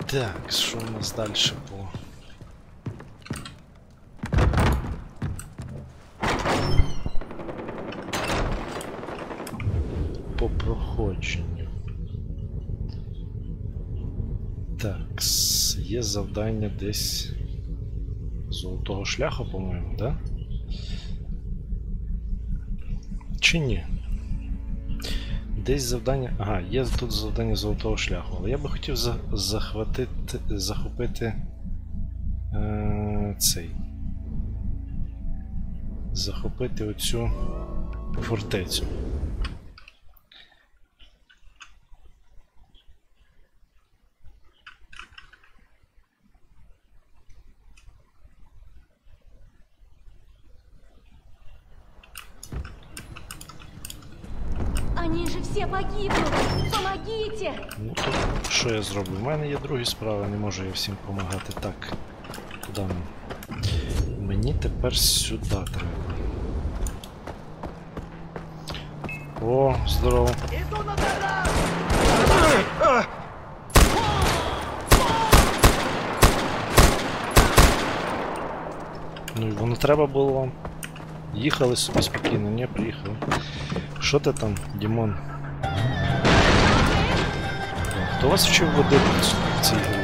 Так, що у нас далі по проходженню? Так, є завдання десь золотого шляху, по-моєму, да? Чи ні? Десь завдання... Ага, є тут завдання золотого шляху, але я би хотів захопити цей. Захопити оцю фортецю. Они же все погибнут! Помогите! Ну то що я зроблю? У мене є другі справи, не можу я всім допомагати. Так, куди нам? Мені тепер сюди треба. О, здорово. Ну і воно треба було вам. Їхали собі спокійно, не приїхали. Що ти там, Дімон? Хто вас вчив водити в цій грі?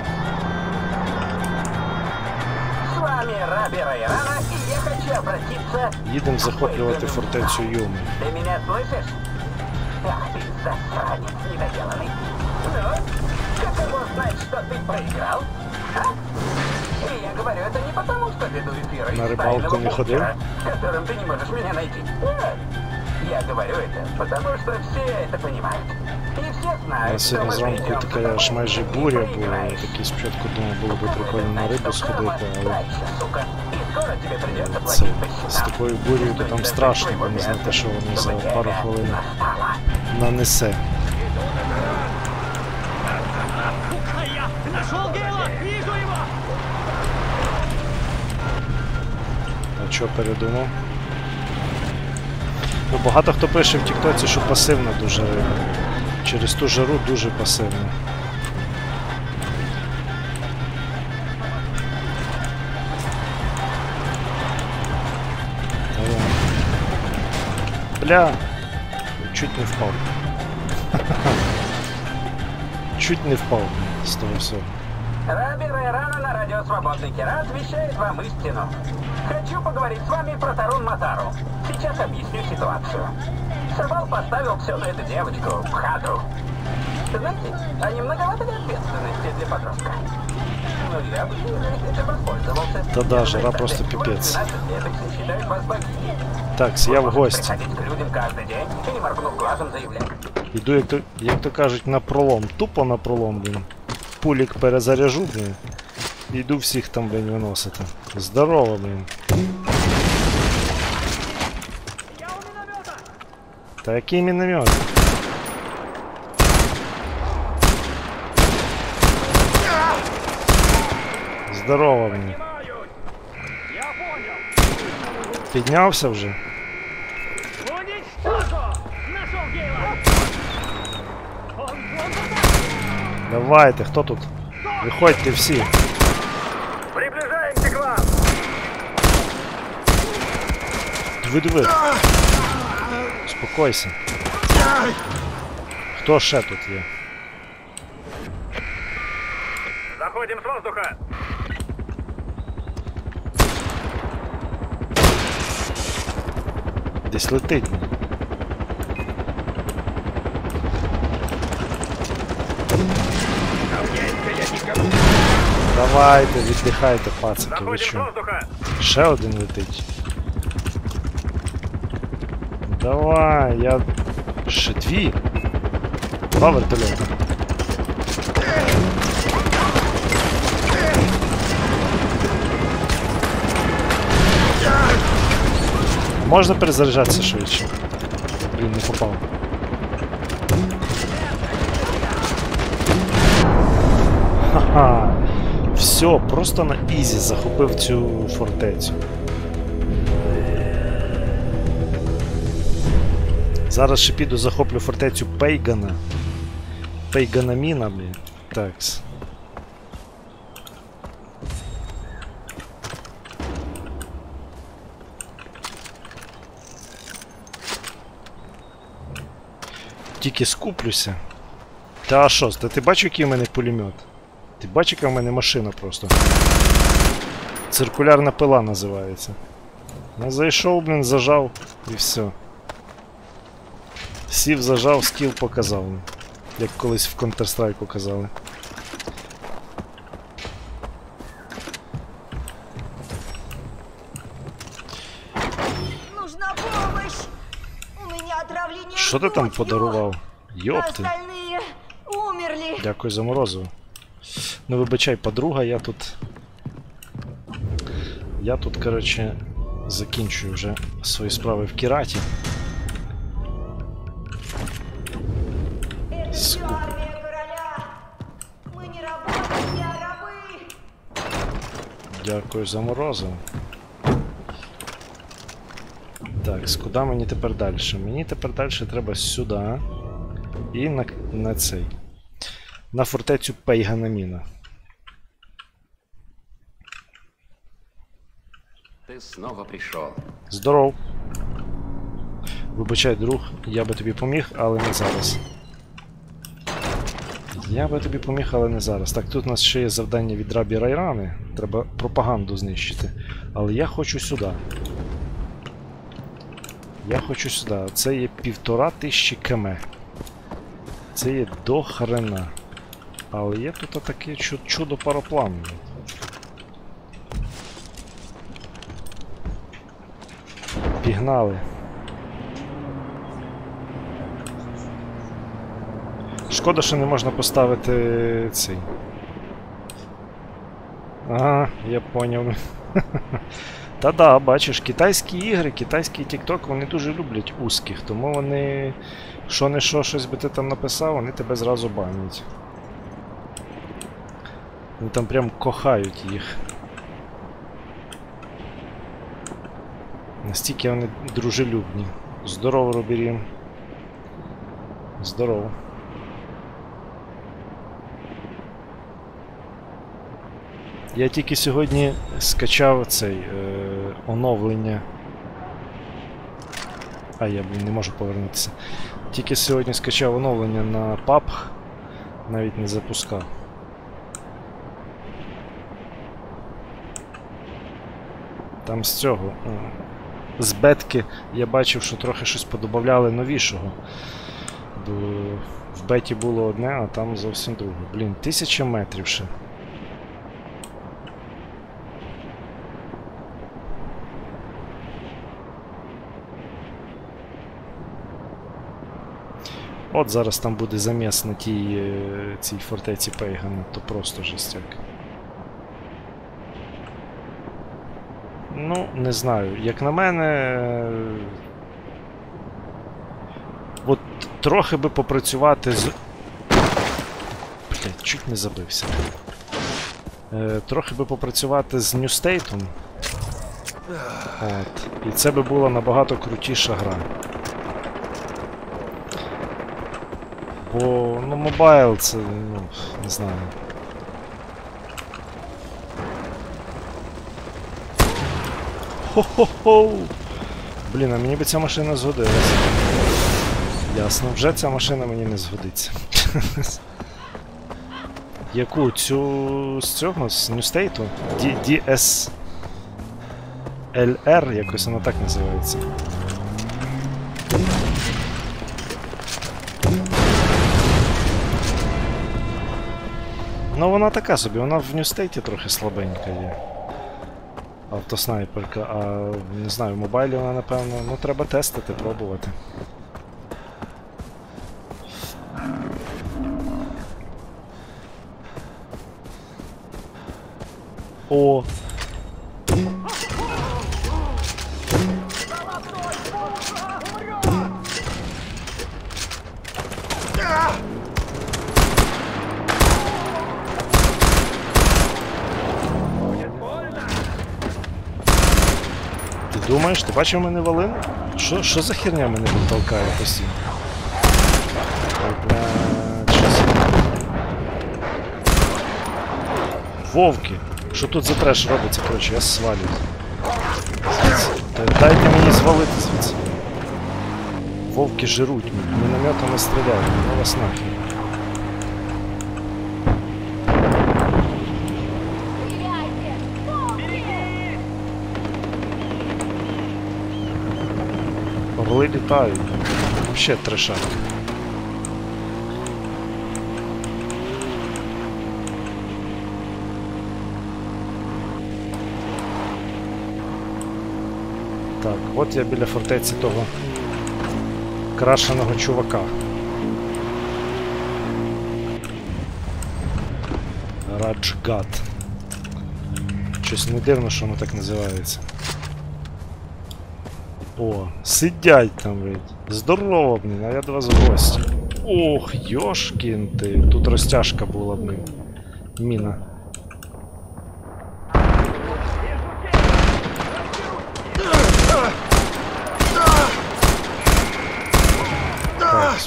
С вами Раби Райрана, и я хочу обратиться... Їдемо захоплювати фортецю Юми. Ты меня слышишь? Ах ты, засранец недоделанный. Ну, каково знать, что ты проиграл? А? И я говорю это не потому, что веду эфиры На из рыбалку тайного не ходил? бункера, которым ты не можешь меня найти. Нет. Я говорю это, потому что все это понимают. И все знают, что Сьогодні мы зранку придем така туда, аж майже и буря ты була. Я проиграешь. такий спочатку думав, було б прикольно на рибу сходити, але Дальше, сука. И скоро тебе придется це, платить по з счетам. такою бурею то там страшно, бо не знати, що воно за пару хвилин нанесе. Нашел Гейла! Вижу его! А що передумав? Ну, багато хто пише в Тіктоці, що пасивна дуже риба. Через ту жару дуже пасивна. Бля! Чуть не впав. Чуть не впав з того всього. Раби Райрана на радио «Свободный Кират» вещает вам истину. Хочу поговорить с вами про Тарун Матару. Сейчас объясню ситуацию. Сабал поставил все на эту девочку, Бхадру. Знаете, а не многовато ли ответственности для подростка? Ну, я бы этим воспользовался. Да-да, жара просто пипец. 12 лет их считают вас богиней. Так, я в гості. Приходить к людям каждый день и, не моргнув глазом, заявлять. Іду, як то кажуть, на пролом. Тупо на пролом, блін. Пулік перезаряжу, блін. І йду всіх там, блін, виносити. Здорово, блін. Та який міномет? Здорово, блін. Піднявся вже? Уничтожу! Нашел Гейла! Он Давайте, хто тут? Виходьте всі. Приближаемся к вам! Диви. Успокойся. Хто ще тут є? Заходим с воздуха! Десь летить. Давайте, віддихайте, пацики, ви що? Ще один летить. Давай, я... Ще дві? Два вертольота. Можна перезаряджатися швидше? Блін, не попав. Ха-ха. Все, просто на ізі захопив цю фортецю. Зараз ще піду захоплю фортецю Пейгана. Пейганаміна, блін. Такс. Тільки скуплюся. Та що, ти бачиш, який в мене пулемет? Ти бачиш, яка в мене машина просто? Циркулярна пила називається. Я зайшов, блін, зажав і все. Сів, зажав, скіл показав. Як колись в Counter-Strike казали. Нужна помощь! У меня отравление Що ти там ртутью. подарував? Йопти. Остальные умерли. Дякую за морозиво. Ну вибачай, подруга, я тут, коротше, закінчую вже свої справи в Кіраті. Это все армия короля. Мы не работники, а рабы. Дякую за морозиво. Так, куди мені тепер далі? Мені тепер далі треба сюди. І на цей. На фортецю Пейганаміна. Ты снова пришел. Здоров. Вибачай, друг, я би тобі поміг, але не зараз. Я би тобі поміг, але не зараз. Так, тут у нас ще є завдання від Рабі Райрани. Треба пропаганду знищити. Але я хочу сюди. Я хочу сюди. Це є 1500 км. Це є до хрена. Але є тут таке чудо пароплан. Пігнали. Шкода, що не можна поставити цей. Ага, я поняв. Та-да, бачиш, китайські ігри, китайський TikTok, вони дуже люблять узких, тому вони, що не що, щось би ти там написав, вони тебе зразу банять. Вони там прям кохають їх. Настільки вони дружелюбні. Здорово, Робірін. Здорово. Я тільки сьогодні скачав цей оновлення. А, я, блін, не можу повернутися. Тільки сьогодні скачав оновлення на PUBG. Навіть не запускав. Там з цього. З бетки я бачив, що трохи щось подобавляли новішого. Бо в беті було одне, а там зовсім друге. Блін, 1000 метрів ще. От зараз там буде заміс на цій фортеці Пейгана, то просто жестяк. Ну, не знаю. Як на мене... От трохи би попрацювати з... Блять, чуть не забився. Трохи би попрацювати з New State. От. І це би була набагато крутіша гра. Бо, ну, мобайл це, ну, не знаю. Хо-хо-хо! Блін, а мені би ця машина згодилася. Ясно, вже ця машина мені не згодиться. Яку? Цю з цього? З New State? DSLR, якось вона так називається. Ну вона така собі, вона в New State трохи слабенька є. Автоснайперка, а не знаю, в мобайлі вона напевно, ну треба тестити, пробувати. О! Ти думаєш, ти бачив мене валину? Що за херня мене тут толкає постійно? Вовки! Що тут за треш робиться, коротше, я свалюю. Дайте мені звалити звідси. Вовки жируть, мінометами стріляють, ну вас нахер. Стреляйте! Помните! Орли літають. Вообще трешак. Так, от я біля фортеці того крашеного чувака. Раджгат. Щось не дивно, що воно так називається. О, сидять там, блядь. Здорово, блін, а я до вас в гості. Ох, йошкін ти. Тут розтяжка була, блін. Міна. Так,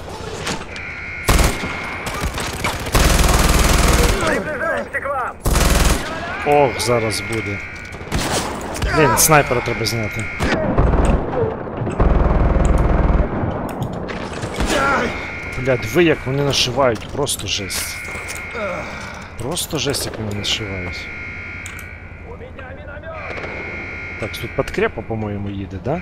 Приближаемся к вам! ох, зараз буде. Блін, снайпера треба зняти. Блядь, ви як вони нашивають, просто жесть. Просто жесть, як вони нашивають. У меня миномет! Так, тут подкрепа, по-моєму, їде, да?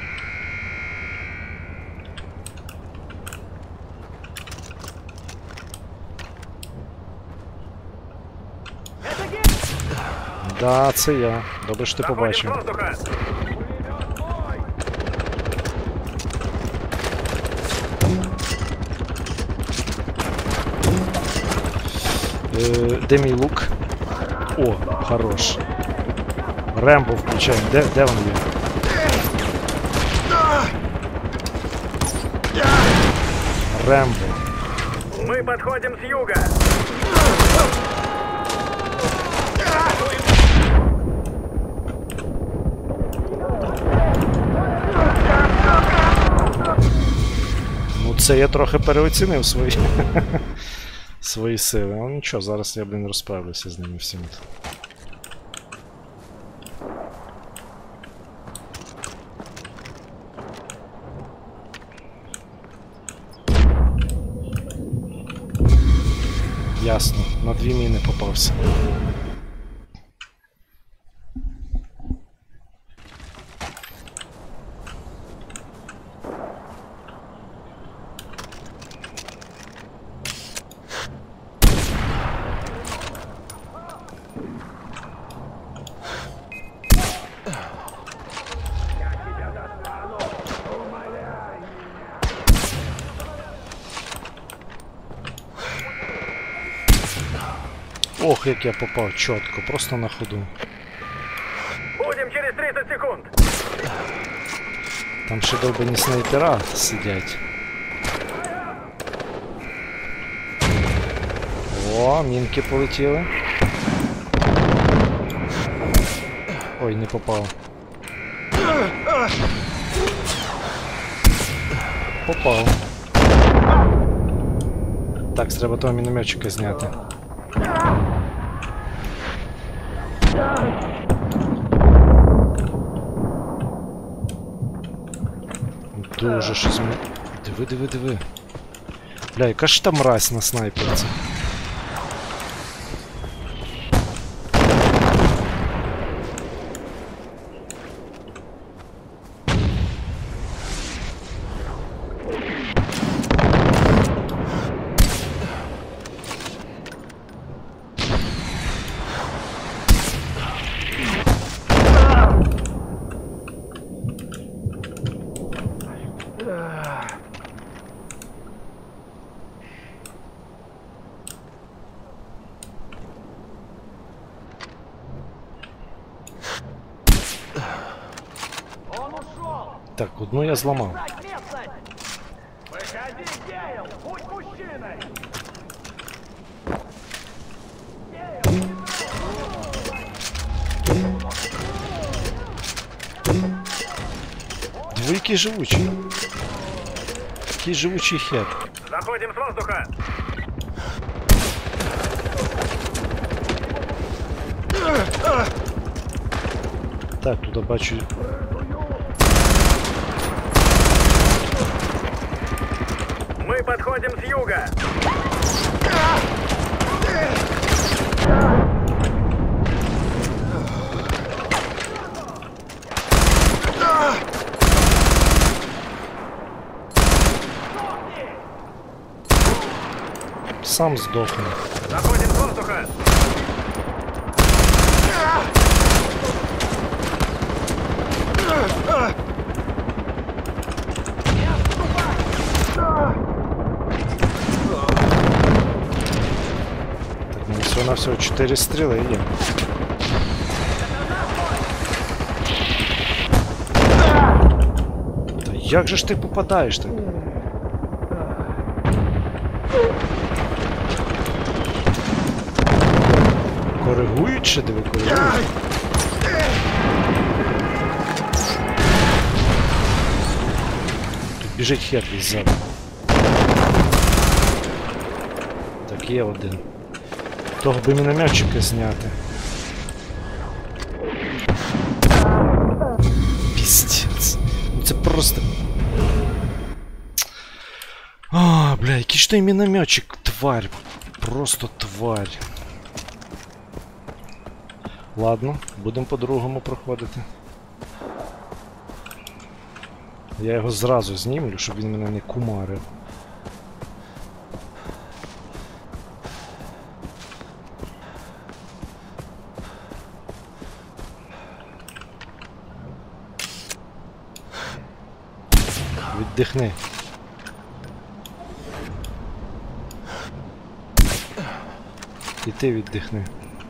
Это гель! Да, це я. Добре, що ти Заходим с побачив. воздуха! Пулемет мой! Де мій лук? О, хорош. Рембо включаємо. Де він є? Рембо. Мы подходим с юга! Ну це я трохи переоцінив свої свої сили. Ну нічого, зараз я, блін, розправлюся з ними всіми. Ясно, на 2 міни попався. Ох, як я попав чітко, просто на ходу. Будем через 30 секунд! Там ще довбані снайпера сидять. О, мінки полетіли. Ой, не попав. Попав. Так, треба того мінометчика зняти. Дуже щось ми... Диви. Бля, яка ж там мразь на снайперці. Он ушел! Так, одну я зламав. Знать местность! Выходи, Гейл! Будь мужчиной! Диви, який живучий. Який живучий хер. Заходим с воздуха! Так, туди бачу. подходим с юга. Сам здохну. Заходим с воздуха. Так, ну всього-навсього 4 стріли і є. Та як же ж ти попадаєш так? Коригують чи диви коригують? Тут біжить хер десь ззаду. Так, є один. Того би мінометчика зняти. Піздець. Ну це просто... А, бля, який ж той мінометчик, тварь. Просто тварь. Ладно, будемо по-другому проходити. Я його зразу знімлю, щоб він мене не кумарив. Віддихни. І ти віддихни.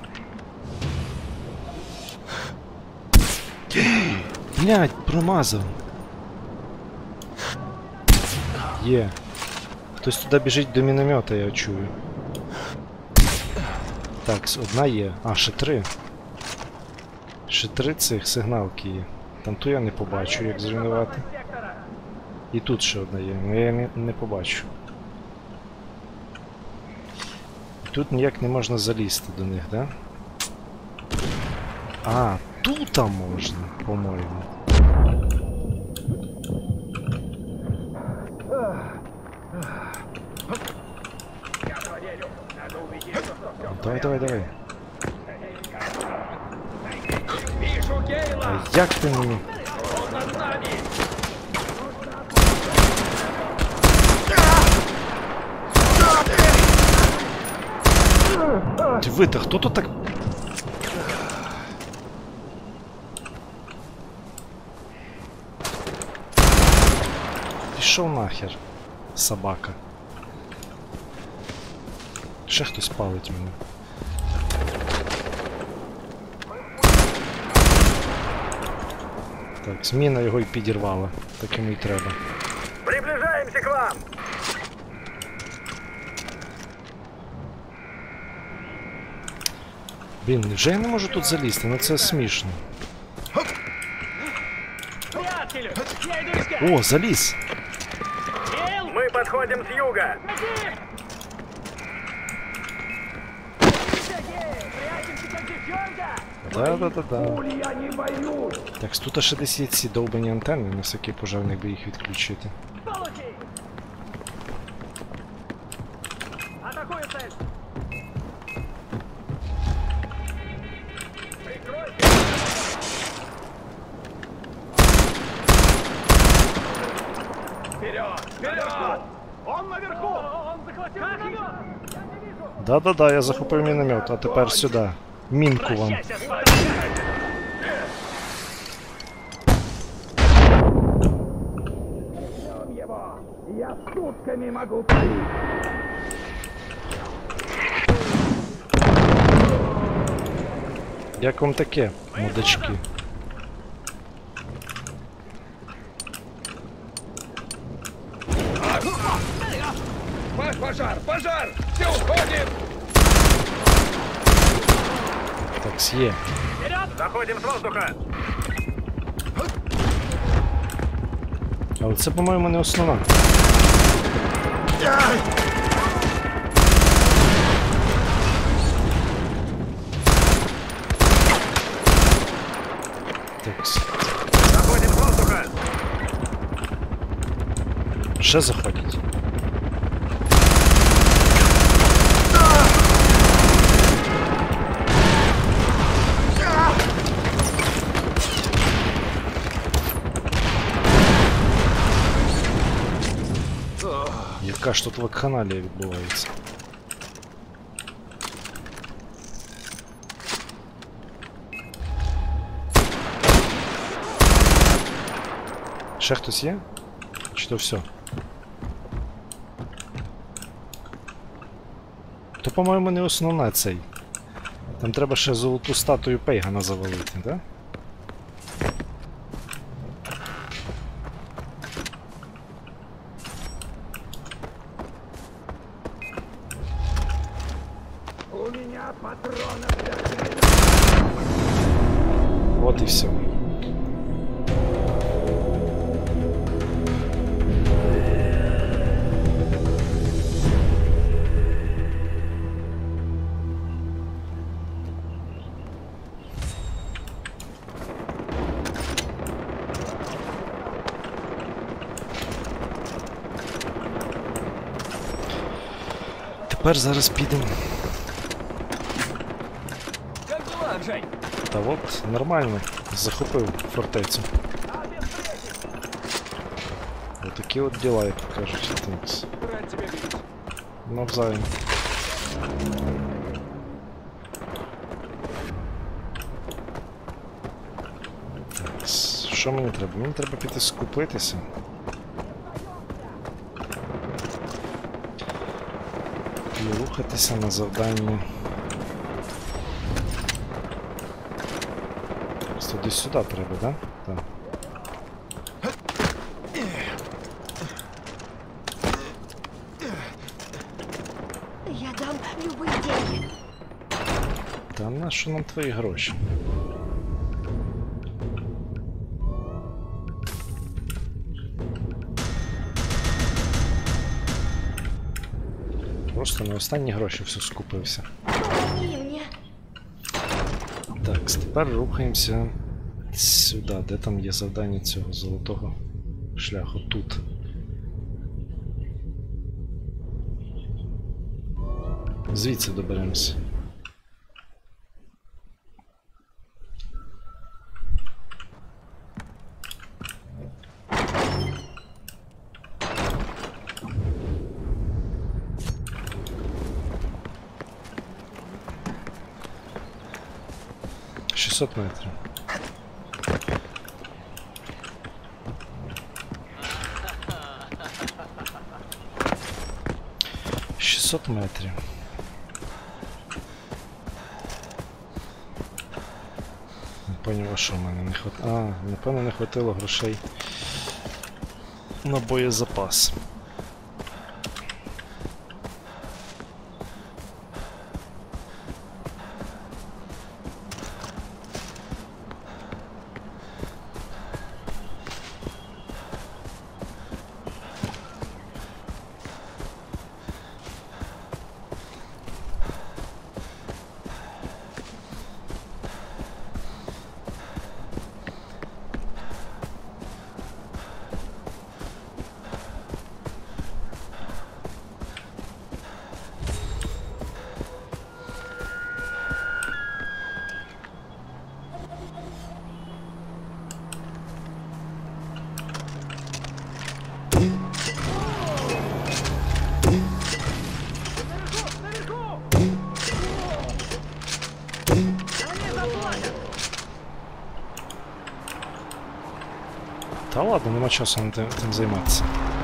Блядь, промазав. Є. Хтось туди біжить до міномета, я чую. Так, одна є. А, ще 3. Ще 3 цих сигналки є. Там ту я не побачу, як зруйнувати. І тут ще одна є, але я не побачу. Тут ніяк не можна залізти до них, да? А, тут можна, по-моєму. Давай, давай, давай. А як ти мені? Диви-то, хто тут так... Пішов нахер, собака. Ще хтось палить мене. Так, зміна його й підірвала. Так йому й треба. Приближаемся к вам. Блін, невже я не можу тут залізти? Ну це смішно. О, заліз! Мы подходим с юга. Да-да-да-да. Так, тут ще десь є ці довбані антенни, на всякий пожарник би їх відключити. Атакую цель. Вперед! Вперед! Он наверху! Он захватил миномет! Да-да-да, я захопив міномет, а тепер сюди. Мінку вам. Я сутками могу палить. Як вам таке, мудачки? Пожар! Пожар! Все, уходим! Так, є. Заходим с воздуха! Але це, по-моєму, не основна. Так. Заходим с воздуха! Ще заходять. яка ж тут вакханалія відбувається. Ще хтось є? Чи то все? То, по-моєму, не основна цей. Там треба ще золоту статую Пейгана завалити, так? Да? У меня патронов для хрена. От і все. Тепер зараз підемо. Как дела, Жень? Та от, нормально. Захопив фортецю. Отакі от діла, як то кажуть. Тинкс. Рад тебя видеть. Навзаєм. Так, що мені треба? Мені треба піти скупитися. І рухатися на завдання. Просто десь сюди треба, так? Так. Я дам любые деньги. Та на що нам твої гроші? Просто на останні гроші все скупився. Помоги мне. Так, тепер рухаємося сюди, де там є завдання цього золотого шляху. Тут. Звідси доберемося. «600 метрів. «600 метрів. Не поняв, а що в мене не хватило. А, напевно, не хватило грошей на боєзапас. Та ладно, нема часу тим займатися.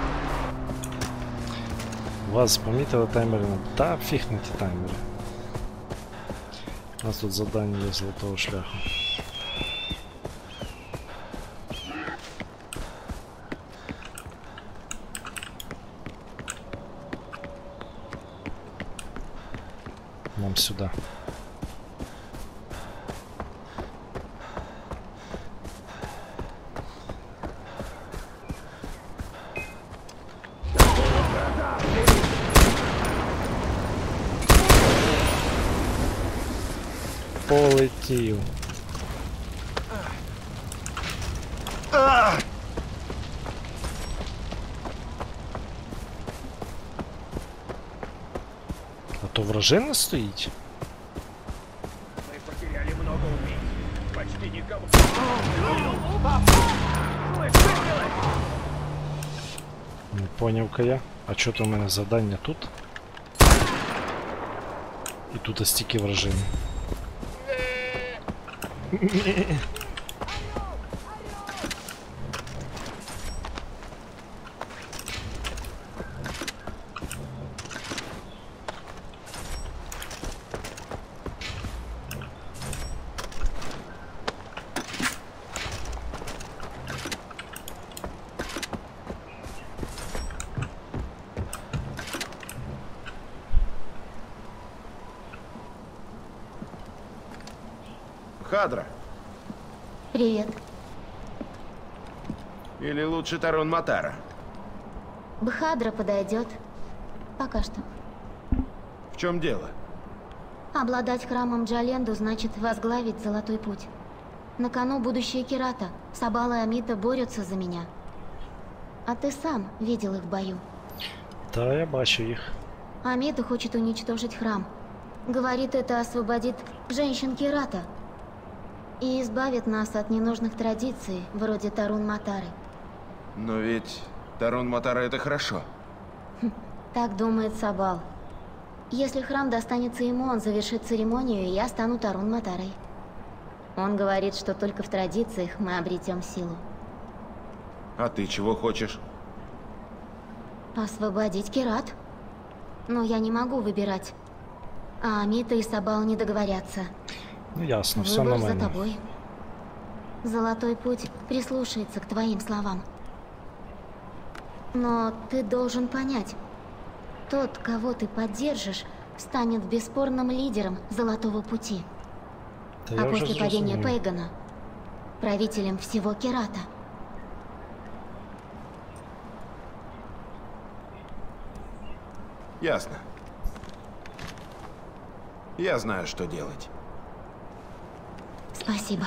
Вас помітили таймери? Та фіг на ті таймери. У нас тут завдання є золотого шляху. Нам сюди. Полетів. А то вражина стоїть? Мы потеряли много убийц. Почти никого. Не поняв-ка я. А чого то у мене завдання тут? І тут стільки вражень. Хадра. Привет. Или лучше Тарун Матара? Бхадра подойдет. Пока что. В чем дело? Обладать храмом Джаленду значит возглавить Золотой Путь. На кону будущее Кирата. Сабал и Амита борются за меня. А ты сам видел их в бою. Та я бачу їх. Амита хочет уничтожить храм. Говорит, это освободит женщин Кирата. И избавит нас от ненужных традиций, вроде Тарун Матары. Но ведь Тарун Матара это хорошо. Так думает Сабал. Если храм достанется ему, он завершит церемонию, и я стану Тарун Матарой. Он говорит, что только в традициях мы обретем силу. А ты чего хочешь? Освободить Кират. Но я не могу выбирать. А Амита и Сабал не договорятся. Ну ясно, все Выбор за нормально. тобой. Золотой Путь прислушается к твоим словам. Но ты должен понять, тот, кого ты поддержишь, станет бесспорным лидером Золотого Пути. Та А я вже после падения зрозумів. Пейгана — правителем всего Кирата. Ясно. Я знаю, что делать. Спасибо.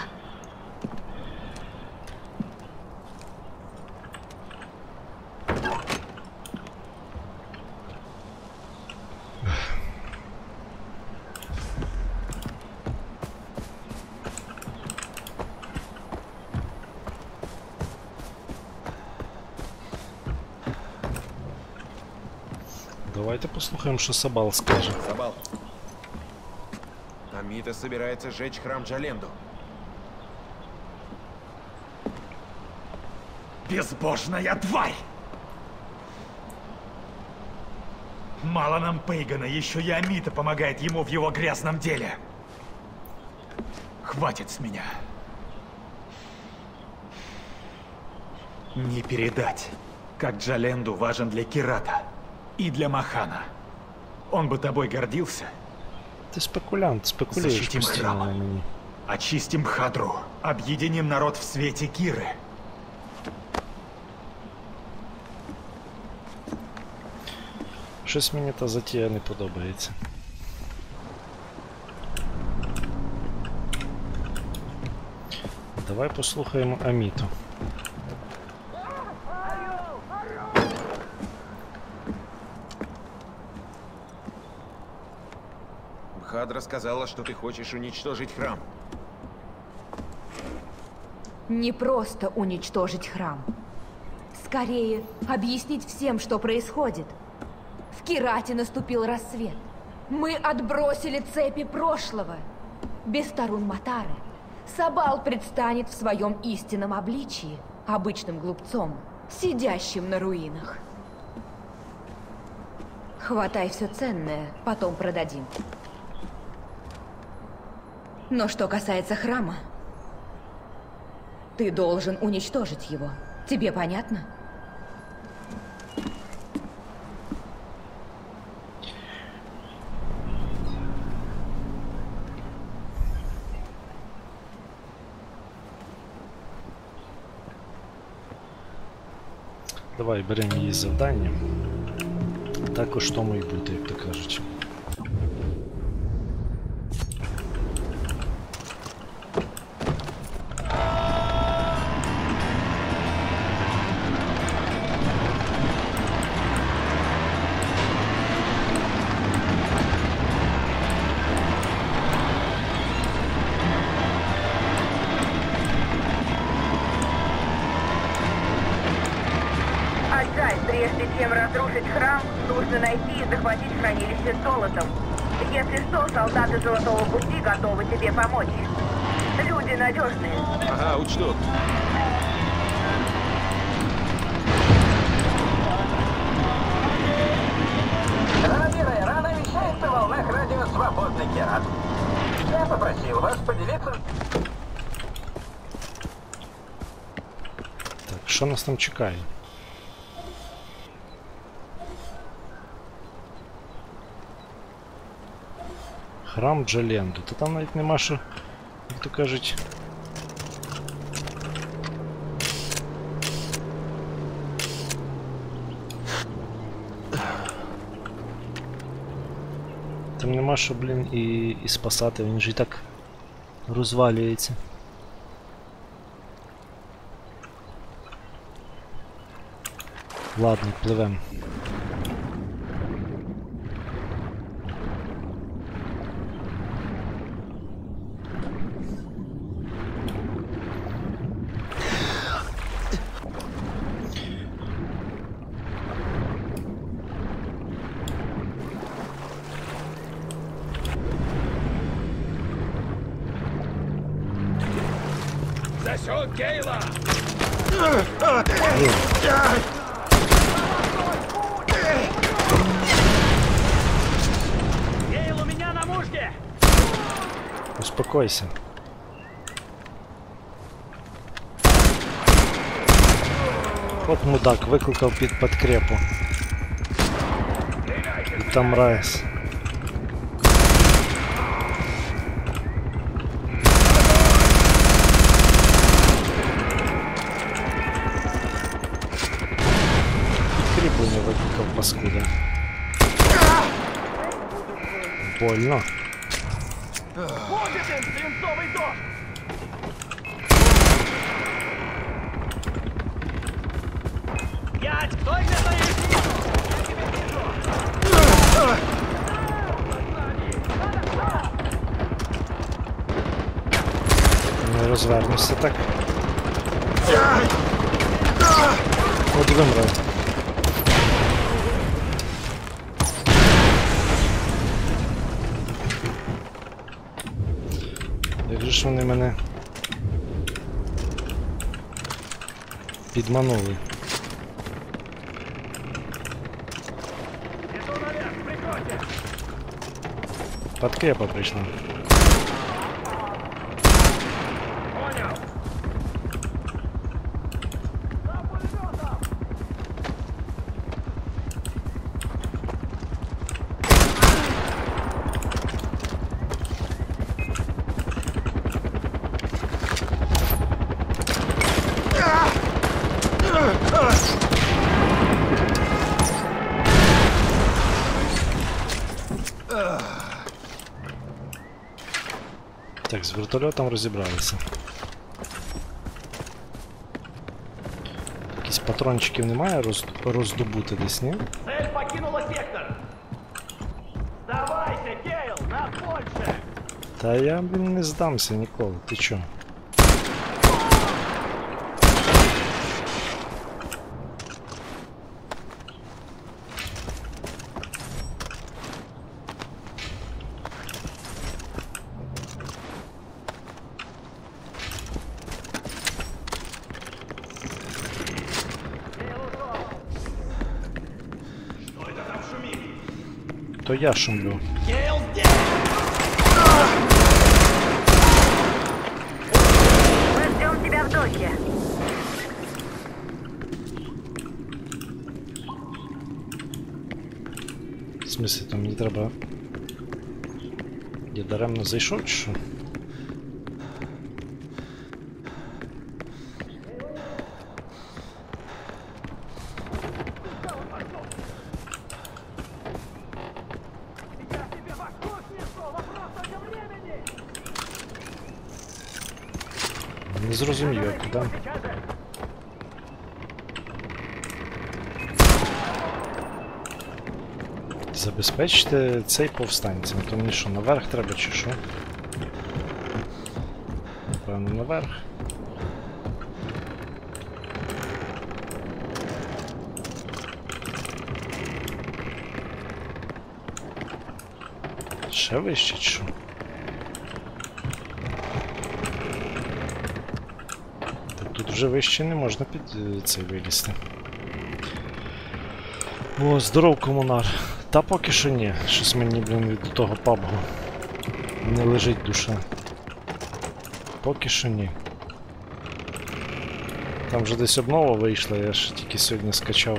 Давайте послухаємо, що Сабал скаже. Сабал. Амита собирается сжечь храм Джаленду. Безбожная тварь! Мало нам Пейгана, еще и Амита помогает ему в его грязном деле. Хватит с меня. Не передать, как Джаленду важен для Кирата и для Махана. Он бы тобой гордился. Ти спекулянт, спекулюєш Защитим постійно храм. на мені. Очистим Хадру, объединим народ в свете Киры. Щось мені та затія не подобається. Давай послухаємо Аміту. Бхадра сказала, что ты хочешь уничтожить храм. Не просто уничтожить храм. Скорее, объяснить всем, что происходит. В Кирате наступил рассвет. Мы отбросили цепи прошлого. Без Тарун Матары Сабал предстанет в своем истинном обличии, обычным глупцом, сидящим на руинах. Хватай все ценное, потом продадим. Но что касается храма, ты должен уничтожить его. Тебе понятно? Давай беремо її завдання. Також тому і буде, як то кажуть. Прежде чем разрушить храм, вместе с Солотом. Если что, солдаты Золотого Пути готовы тебе помочь. Люди надежные. Ага, учту. Ранобир Ирана вещает на волнах радио «Свободный Кират». Я попросил вас поделиться... Так, що нас там чекає? Храм Джаленду. Та там навіть нема що, як то кажуть. Там нема що, блін, і спасати, він же і так розвалюється. Ладно, пливем. Засек Гейла! Гейл, у меня на мушке! Успокойся. От мудак, викликав під підкрепу. І там Райс. Підкріплення викликав, паскуда. Больно. Будет им свинцовый дождь! Ять, стой на своей силе! Не розвернешся так. От вимрав. Як же ж вони мене підманули. Подкрепа прийшла. Так, з вертольотом розібралися. Якісь патрончиків немає роздобути десь, ні? Цель покинула сектор! Сдавайся, Гейл, нас больше! Та я, блін, не здамся ніколи, ти чо? То я шумлю. Гейл здесь! Мы ждем тебя в доке. В смысле, там мені треба... Я даремно зайшов чи що? Не зрозумів, як куди. Забезпечте цей повстанцям. То мені що, наверх треба чи що? Напевно, наверх. Ще вище чи що? Так тут вже вище не можна під цей вилізти. О, здоров, комунар. Та поки що ні. Щось мені, блін, від того пабгу не лежить душа. Поки що ні. Там вже десь обнова вийшла, я ж тільки сьогодні скачав.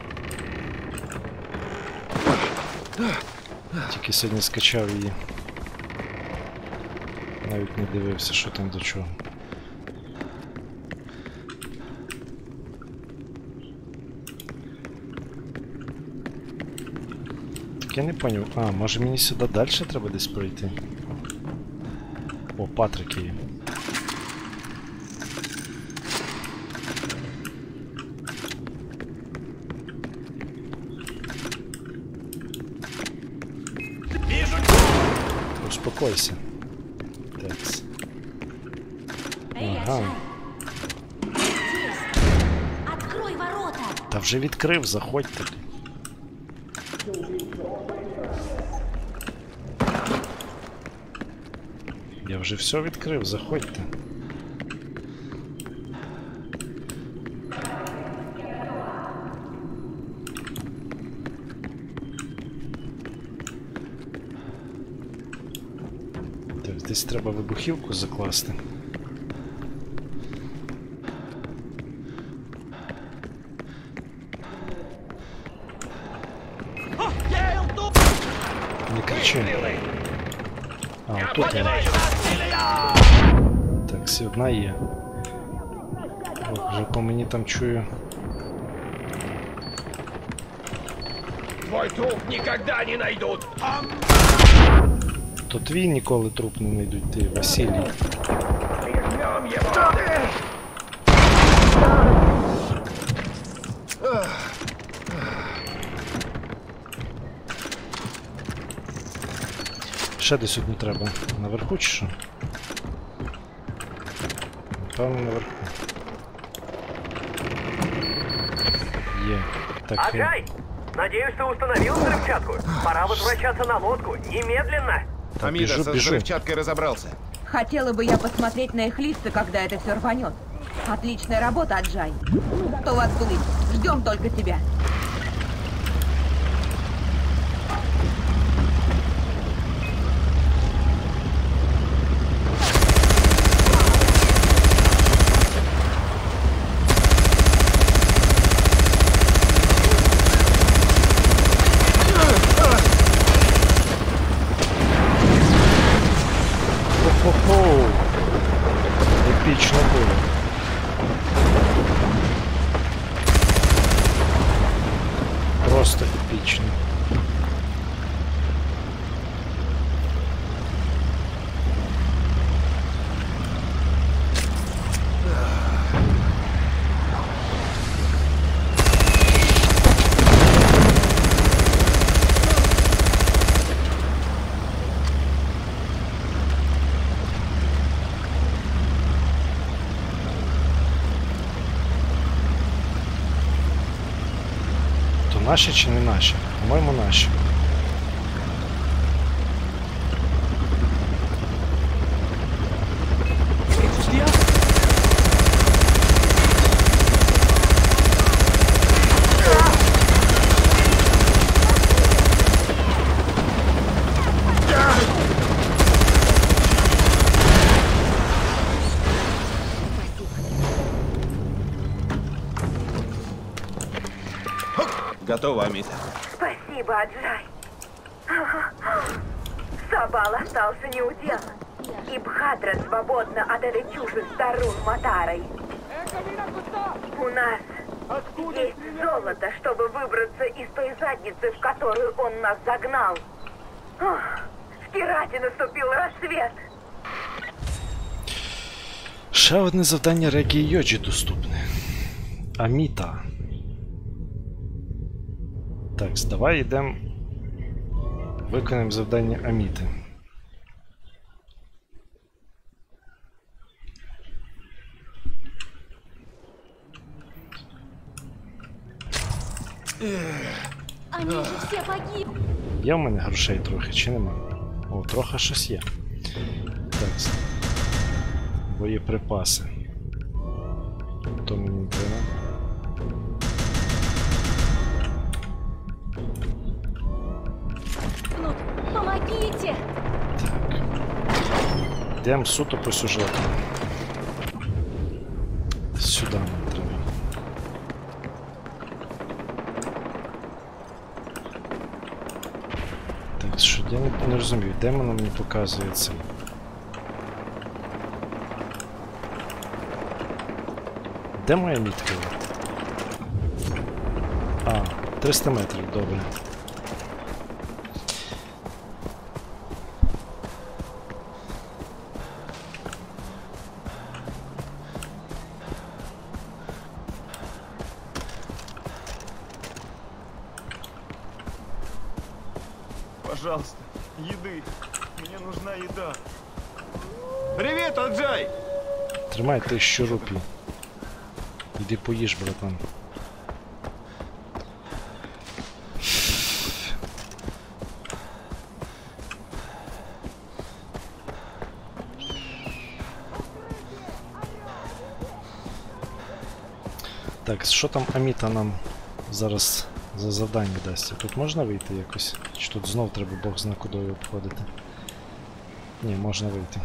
Тільки сьогодні скачав її. Навіть не дивився, що там до чого. Так я не поняв. А, може мені сюди далі треба десь пройти? О, Патрики є. Успокойся. Такс. Ага. Открой ворота! Та вже відкрив, заходьте. Я вже все відкрив, заходьте. Так, десь треба вибухівку закласти. Не кричи. А, тут вона. Так, всі одна є. О, вже по мені там чую. Твой труп никогда не найдут! То твій ніколи труп не знайдуть, ти, Василій. Прижмем его! Ще десь одну треба. Наверху чи що? Напевно, наверху. Є. Так, Аджай! Надеюсь, ты установил взрывчатку? Пора возвращаться на лодку. Немедленно! Амида бежу, со бежу. взрывчаткой разобрался. Хотела бы я посмотреть на их лица, когда это все рванет. Отличная работа, Аджай. Готова отплыть. Ждем только тебя. Хо-хо-хо! Епічно було. Просто епічно. Наші чи не наші? По-моєму, наші. Готово, Амида. Спасибо, Аджай. Сабал остался неудел. И Бхадра свободна от этой чуши с Тарун Матарой. У нас есть золото, чтобы выбраться из той задницы, в которую он нас загнал. Ох, в Кирате наступил рассвет. Ще одне завдання Регі Йоджі доступне. Аміта. Так, давай йдемо. Виконаємо завдання Аміти. Они же все погибли. Є в мене грошей трохи, чи нема? О, трохи щось є. Так. Боєприпаси. То мені треба. Кнут, помогите! Йдемо суто по сюжету. Сюди нам треба. Так, що я не розумію, де воно мені показує це? Де моя мітка? А, 300 метрів, добре. Пожалуйста, еды. Мне нужна еда. Привет, Аджай! Тримай 1000 рупій. Іди поїж, братан. Так, що там Аміта нам зараз за завдання дасть? Тут можна вийти якось? Чи тут знов треба бог зна куди обходити? Ні, можна вийти.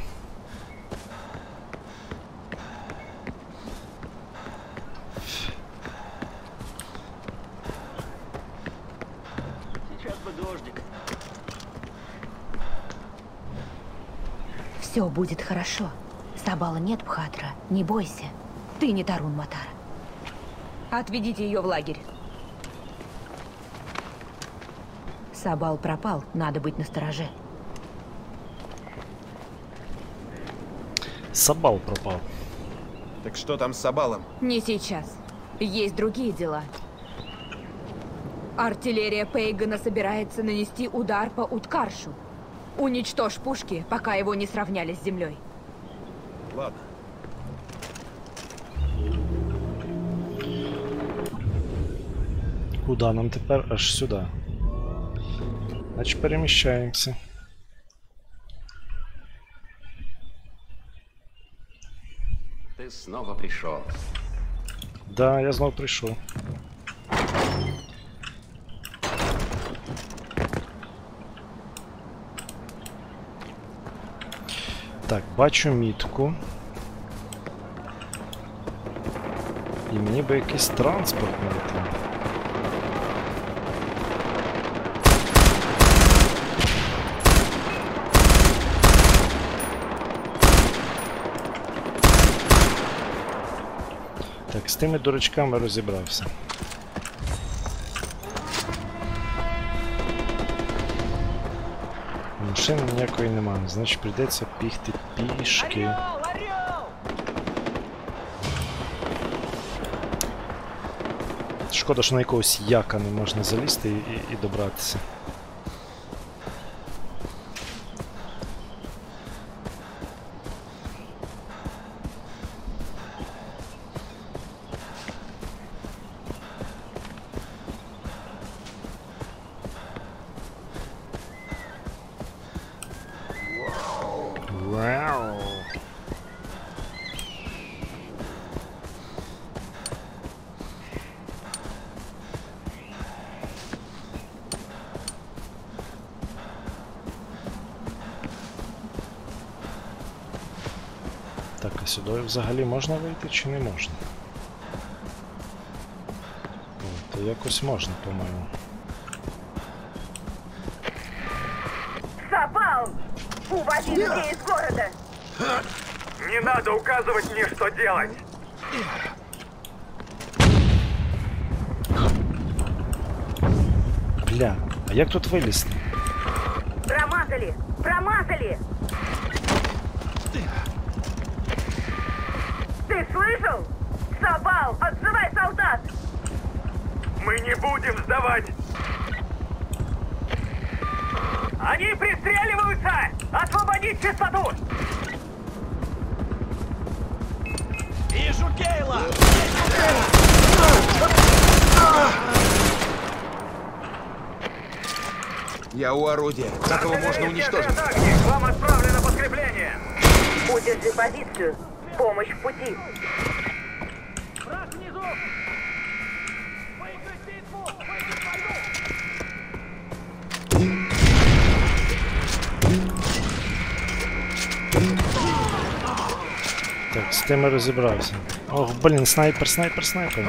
Все будет хорошо. Сабала нет, Бхадра. Не бойся. Ты не Тарун Матар. Отведите ее в лагерь. Сабал пропал. Надо быть настороже. Сабал пропал. Так что там с Сабалом? Не сейчас. Есть другие дела. Артиллерия Пейгана собирается нанести удар по Уткаршу. Уничтожь пушки, пока его не сравняли с землей. Ладно. Куда нам тепер? Аж сюди. Значить переміщаємося. Ты снова пришел. Да, я знов прийшов. Так, бачу мітку. І мені би якийсь транспорт знайти. Так, з тими дурачками розібрався. Машини ніякої немає, значить прийдеться бігти пішки. Шкода, що на якогось яка не можна залізти і добратися. Вау. Так, а сюди взагалі можна вийти чи не можна? О, то якось можна, по-моєму. Сабал! Уводи людей из города! Не надо указывать мне, что делать! Бля, а як тут вилізти? Промазали! Промазали! Ты слышал? Сабал, отзывай солдат! Мы не будем сдавать! Они пристреливаются! Освободить чистоту! Вижу Кейла! Я у орудия. Такого можно уничтожить. Вам отправлено подкрепление! Удержи позицию. Помощь в пути. Враг внизу! Выиграть битву! Выиграть войну! Так, з тими розібрався. Ох, блін, снайпер, снайпер, снайпер.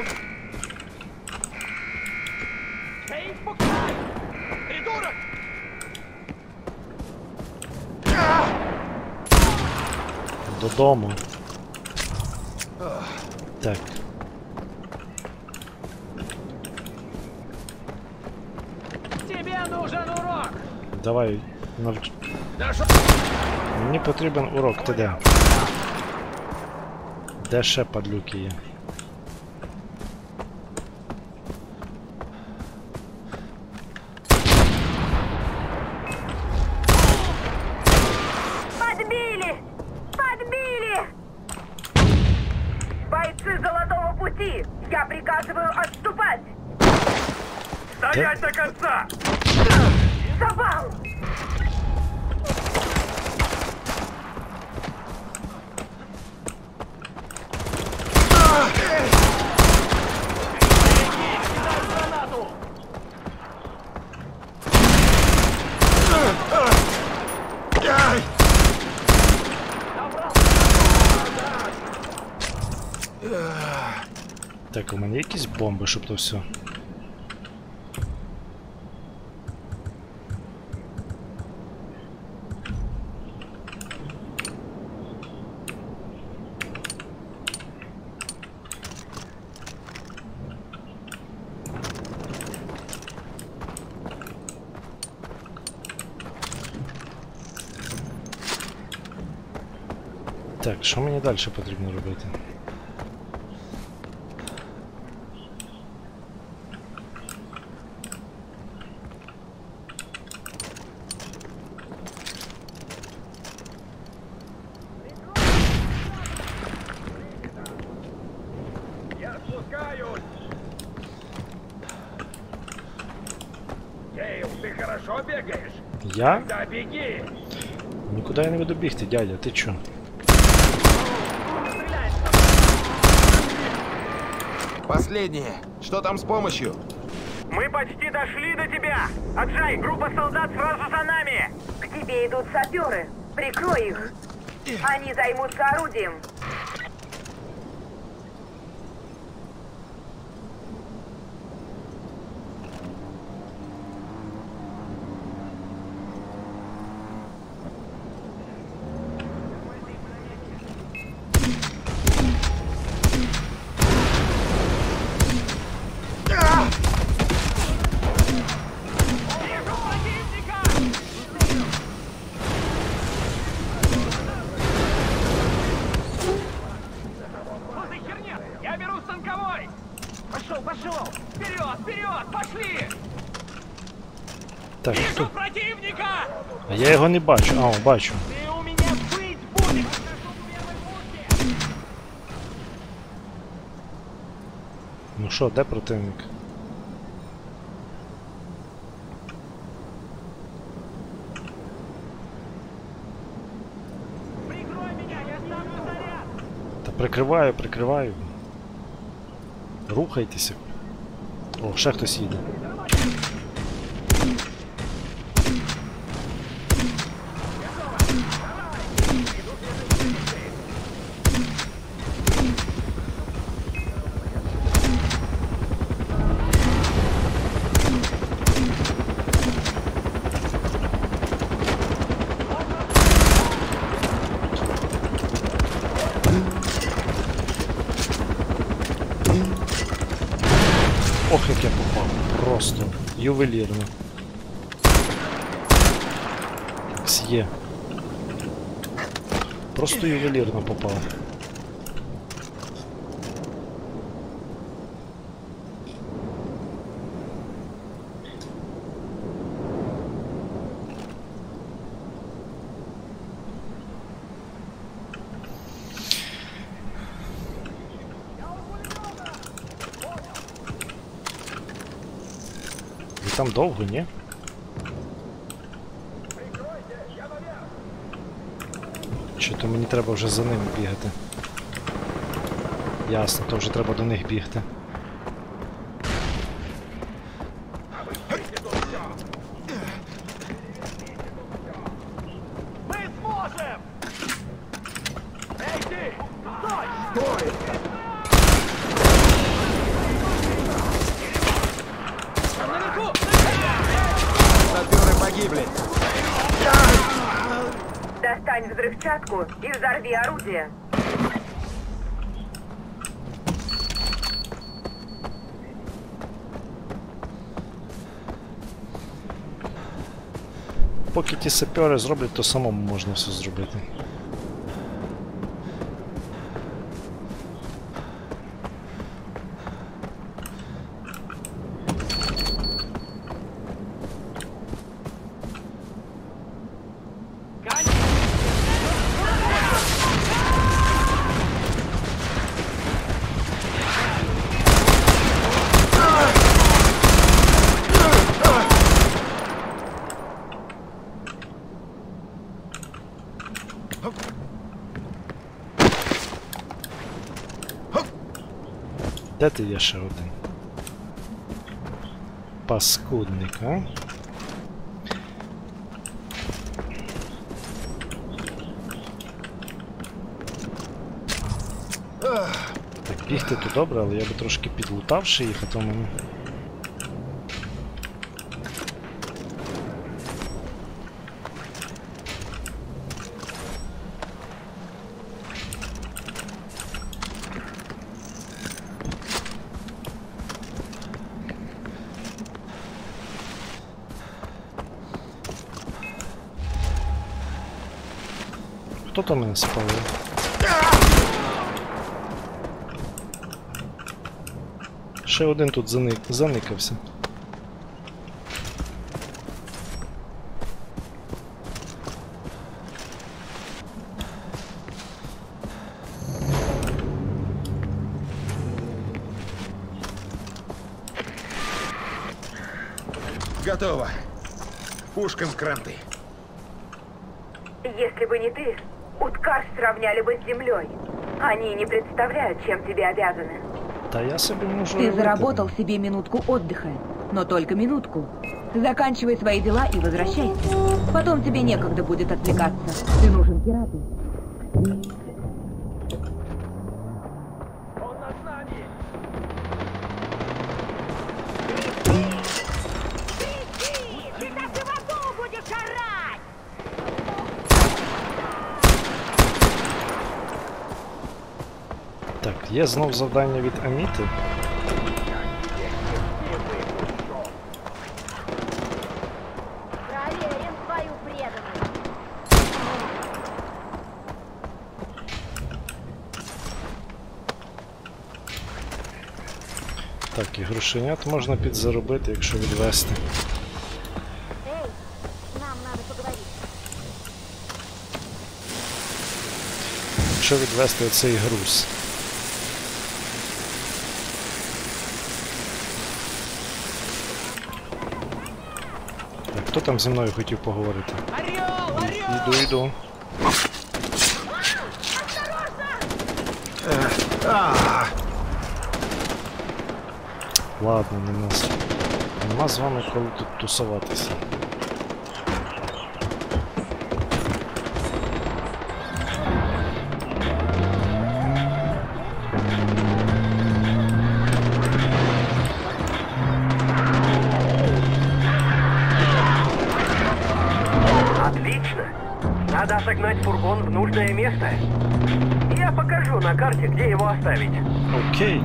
Додому. Так. Тебе нужен урок! Давай, навч... Мені потрібен урок, ти де? Де ще падлюки є? Подбили! Подбили! Бойцы Золотого Пути! Я приказываю отступать! Стоять до конца! Завал! Так, у мене якісь бомби, щоб то все. Так, що мені далі потрібно робити? Я спускаюсь! Кейл, ты хорошо бегаешь? Я? Да беги! Нікуди я не буду бігти, дядя, ти чо? Последнее. Что там с помощью? Мы почти дошли до тебя! Аджай, группа солдат сразу за нами! К тебе идут саперы. Прикрой их. Они займутся орудием. Я беру станковой! Пошел, пошел! Вперед, вперед! Пошли! Так, Вижу тут. противника! А я його не бачу. А, о, бачу. Ты у меня быть будешь! Ну що, де противник? Прикрой меня, я ставлю заряд! Та прикриваю, прикриваю. Рухайтеся. О, ще хтось їде. Ох, як я попав. Просто ювелірно. Є. Просто ювелірно попав. І там довго, ні? Чи то мені треба вже за ними бігати? Ясно, то вже треба до них бігти. Саперы погибли. Достань взрывчатку и взорви орудие. Поки ті сапери зроблять, то самому можна все зробити. Де ти є ще один? Паскудник, а? Так, бігти то добре, але я би трошки підлутавши їх, а то мені... Хто там мене спалив? Ще один тут заникався. Готово. Пушкам кранты. Если бы не ты, Уткар сравняли бы с землей. Они не представляют, чем тебе обязаны. Та я собі можу... Ты заработал себе минутку отдыха, но только минутку. Заканчивай свои дела и возвращайся. Потом тебе некогда будет отвлекаться. Ты нужен пирату. Так, є знов завдання від Аміти. Проверим твою преданность. Так, і грошенят можна підзаробити, якщо відвести. Эй, нам надо поговорить. Якщо відвести оцей груз. Так, хто там зі мною хотів поговорити? Іду. Ладно, нема з вами коли тут тусуватися. Отлично. Надо отогнать фургон в нужное место. Я покажу на карте, где его оставить. Окей.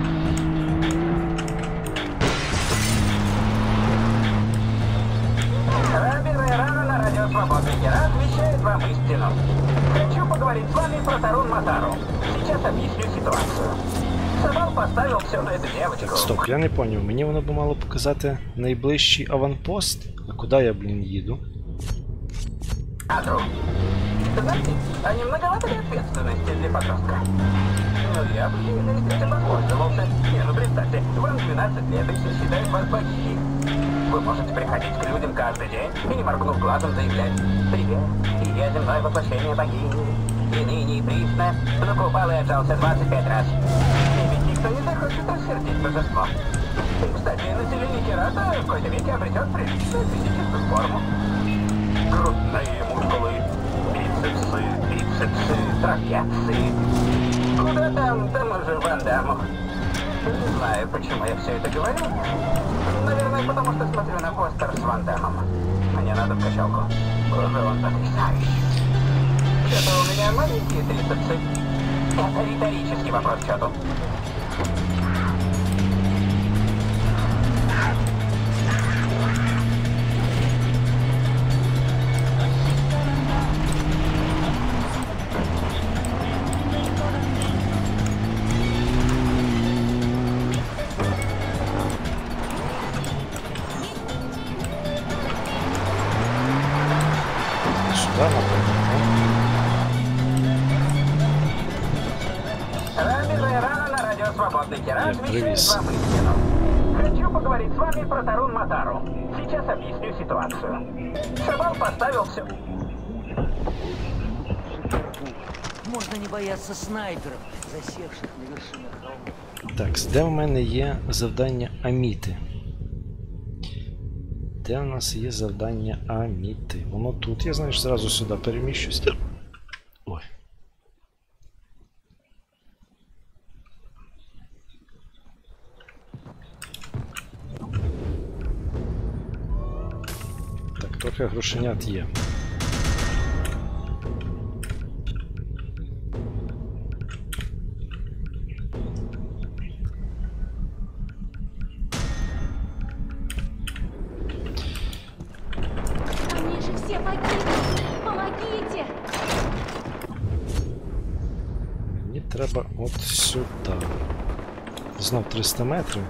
Рабер Ирана на радио «Свободный Кират» вещает вам истину. Хочу поговорить с вами про Тарун Матару. Сейчас объясню ситуацию. Сабал поставил все на эту девочку. Стоп, я не поняв. Мені воно б мало показати найближчий аванпост. А куди я, блін, їду? Адру. Знаете, а не многовато ли ответственности для подростка? Ну, я бы ей воспользовался. Не, ну представьте, вам 12 лет, и все считают вас богиней. Вы можете приходить к людям каждый день и, не моргнув глазом, заявлять: «Привет, и я земное воплощение богини. И ныне, и присно, накупал и отжался 25 раз». И ведь никто не захочет рассердить божество. И, кстати, население Кирата в какой-то веке обретет приличную физическую форму. Грудные мускулы, бицепсы, трапеции. Куда там тому же Ван Дамму? Не знаю, почему я все это говорю. Наверное, потому что смотрю на постер с Ван Даммом. Мне надо в качалку. Боже, он потрясающий. Что-то у меня маленькие трицепсы. Это риторический вопрос к чату. Хочу поговорить с вами про Тарун Матару. Сейчас объясню ситуацию. Сабал поставил все. Можно не бояться снайперов, засевших на вершинах холмов. Так, де в мене є завдання Аміти? Де у нас є завдання Аміти? Воно тут, я, знаєш, зразу сюди переміщусь. Ой. Так, трохи грошенят є. Треба от сюди. Знов 300 метрів.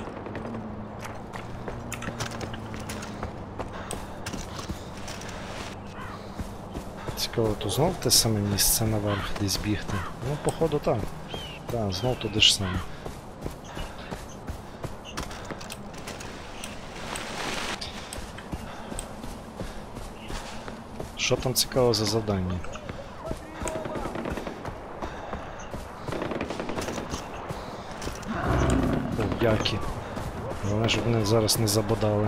Цікаво, то знов те саме місце наверх десь бігти. Ну, походу так. Так, знов туди ж саме. Що там цікаво за завдання? Які. Головне, щоб вони зараз не забодали.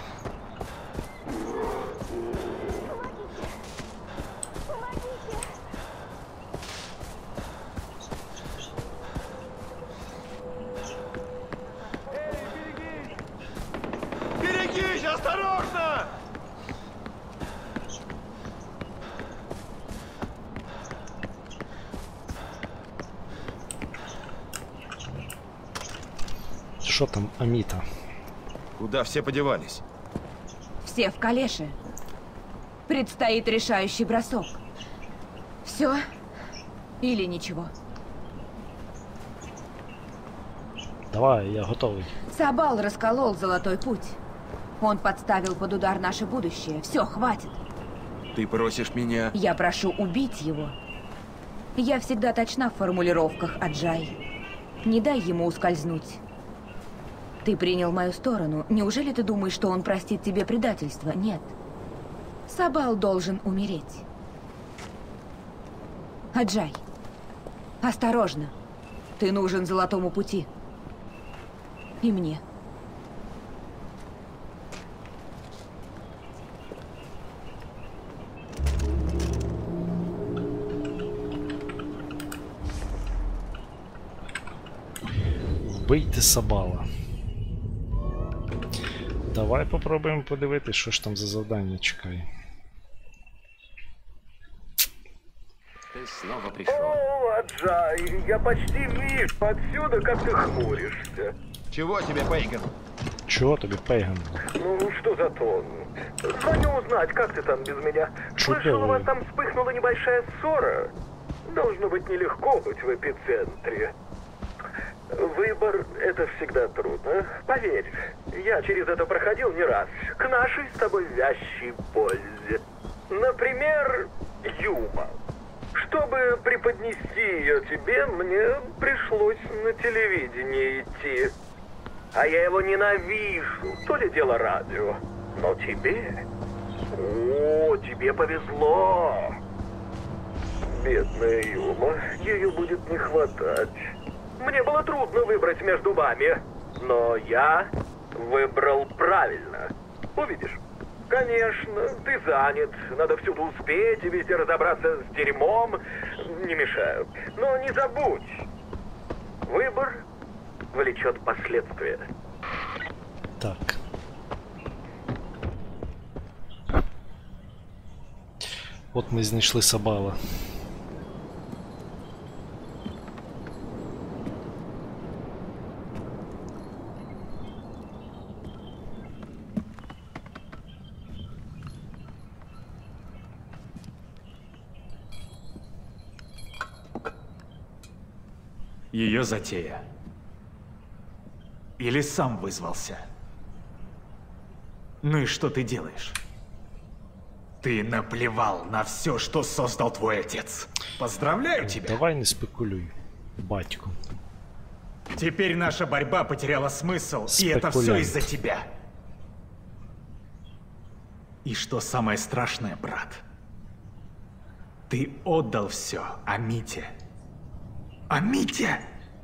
Берегись! Осторожно! Что там, Амита? Куда все подевались? Все в калеше. Предстоит решающий бросок. Все или ничего? Давай, я готовый. Сабал расколол Золотой Путь. Он подставил под удар наше будущее. Все, хватит. Ты просишь меня... Я прошу убить его. Я всегда точна в формулировках, Аджай. Не дай ему ускользнуть. Ты принял мою сторону. Неужели ты думаешь, что он простит тебе предательство? Нет. Сабал должен умереть. Аджай, осторожно. Ты нужен Золотому Пути. И мне. Вбийте Сабала. Давай попробуємо подивитися, що ж там за завдання чекає. Ты снова пришел. О, Аджай, я почти вижу отсюда, как ты хмуришься. Чего тебе, Пейган? Чего тебе, Пейган? Ну, что за тон? Звоню узнать, как ты там без меня. Слышал, у вас там вспыхнула небольшая ссора. Должно быть нелегко быть в эпицентре. Выбор — это всегда трудно. Поверь, я через это проходил не раз. К нашей с тобой вящей пользе. Например, Юма. Чтобы преподнести ее тебе, мне пришлось на телевидение идти. А я его ненавижу. То ли дело радио. Но тебе... О, тебе повезло. Бедная Юма. Ее будет не хватать. Мне было трудно выбрать между вами. Но я выбрал правильно. Увидишь. Конечно, ты занят. Надо всюду успеть и везде разобраться с дерьмом. Не мешаю. Но не забудь. Выбор влечет последствия. Так. От ми знайшли Сабала. Ее затея. Или сам вызвался? Ну и что ты делаешь? Ты наплевал на все, что создал твой отец. Поздравляю тебя. Давай не спекулюй, батьку. Теперь наша борьба потеряла смысл, и это все из-за тебя. И что самое страшное, брат? Ты отдал все Амите. Амите!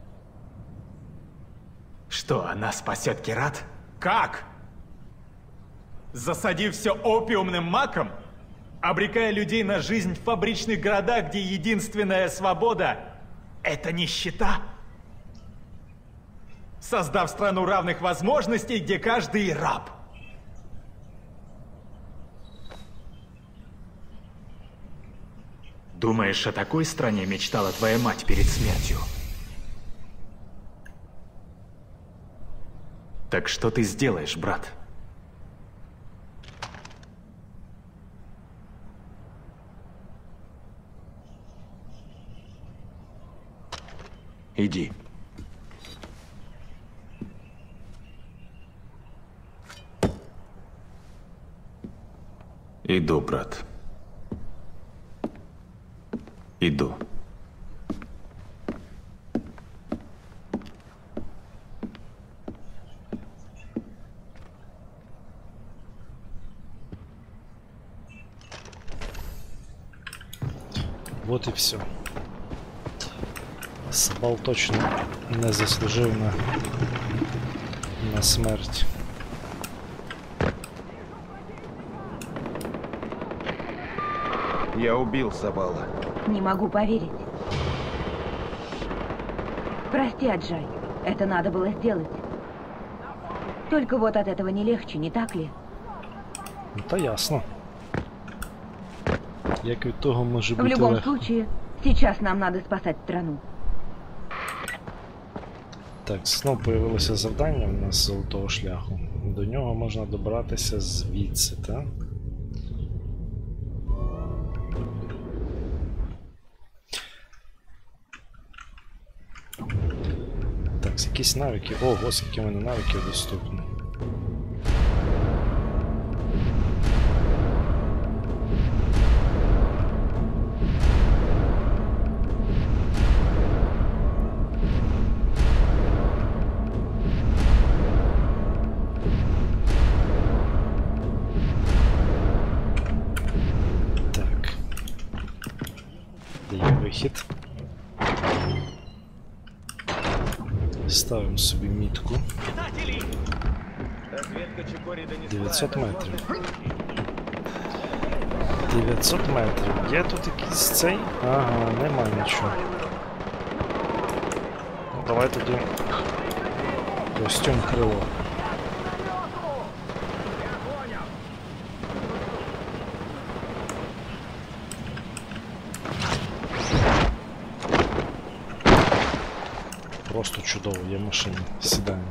Что, она спасет Кират? Как? Засадив все опиумным маком? Обрекая людей на жизнь в фабричных городах, где единственная свобода – это нищета? Создав страну равных возможностей, где каждый раб? Думаешь, о такой стране мечтала твоя мать перед смертью? Так что ты сделаешь, брат? Иди. Иду, брат. Иду. Вот і все. Сабал точно не заслужив на смерть. Я убил Сабала. Не могу поверить. Прости, Аджай. Это надо было сделать. Только вот от этого не легче, не так ли? Это ясно. Як від того може бути В любом легко. случае, сейчас нам надо спасать страну. Так, знов появилося завдання у нас з золотого шляху. До нього можна добратися звідси, так? Так, якісь навики. Ого, скільки в мене навиків доступно. Так. Де є вихід? Ставимо собі мітку. 900 метрів. 900 метрів. Є тут якийсь цей? Ага, нема нічого. Ну, давай тоді костюм крило. Просто чудово, є машина. Сідаємо.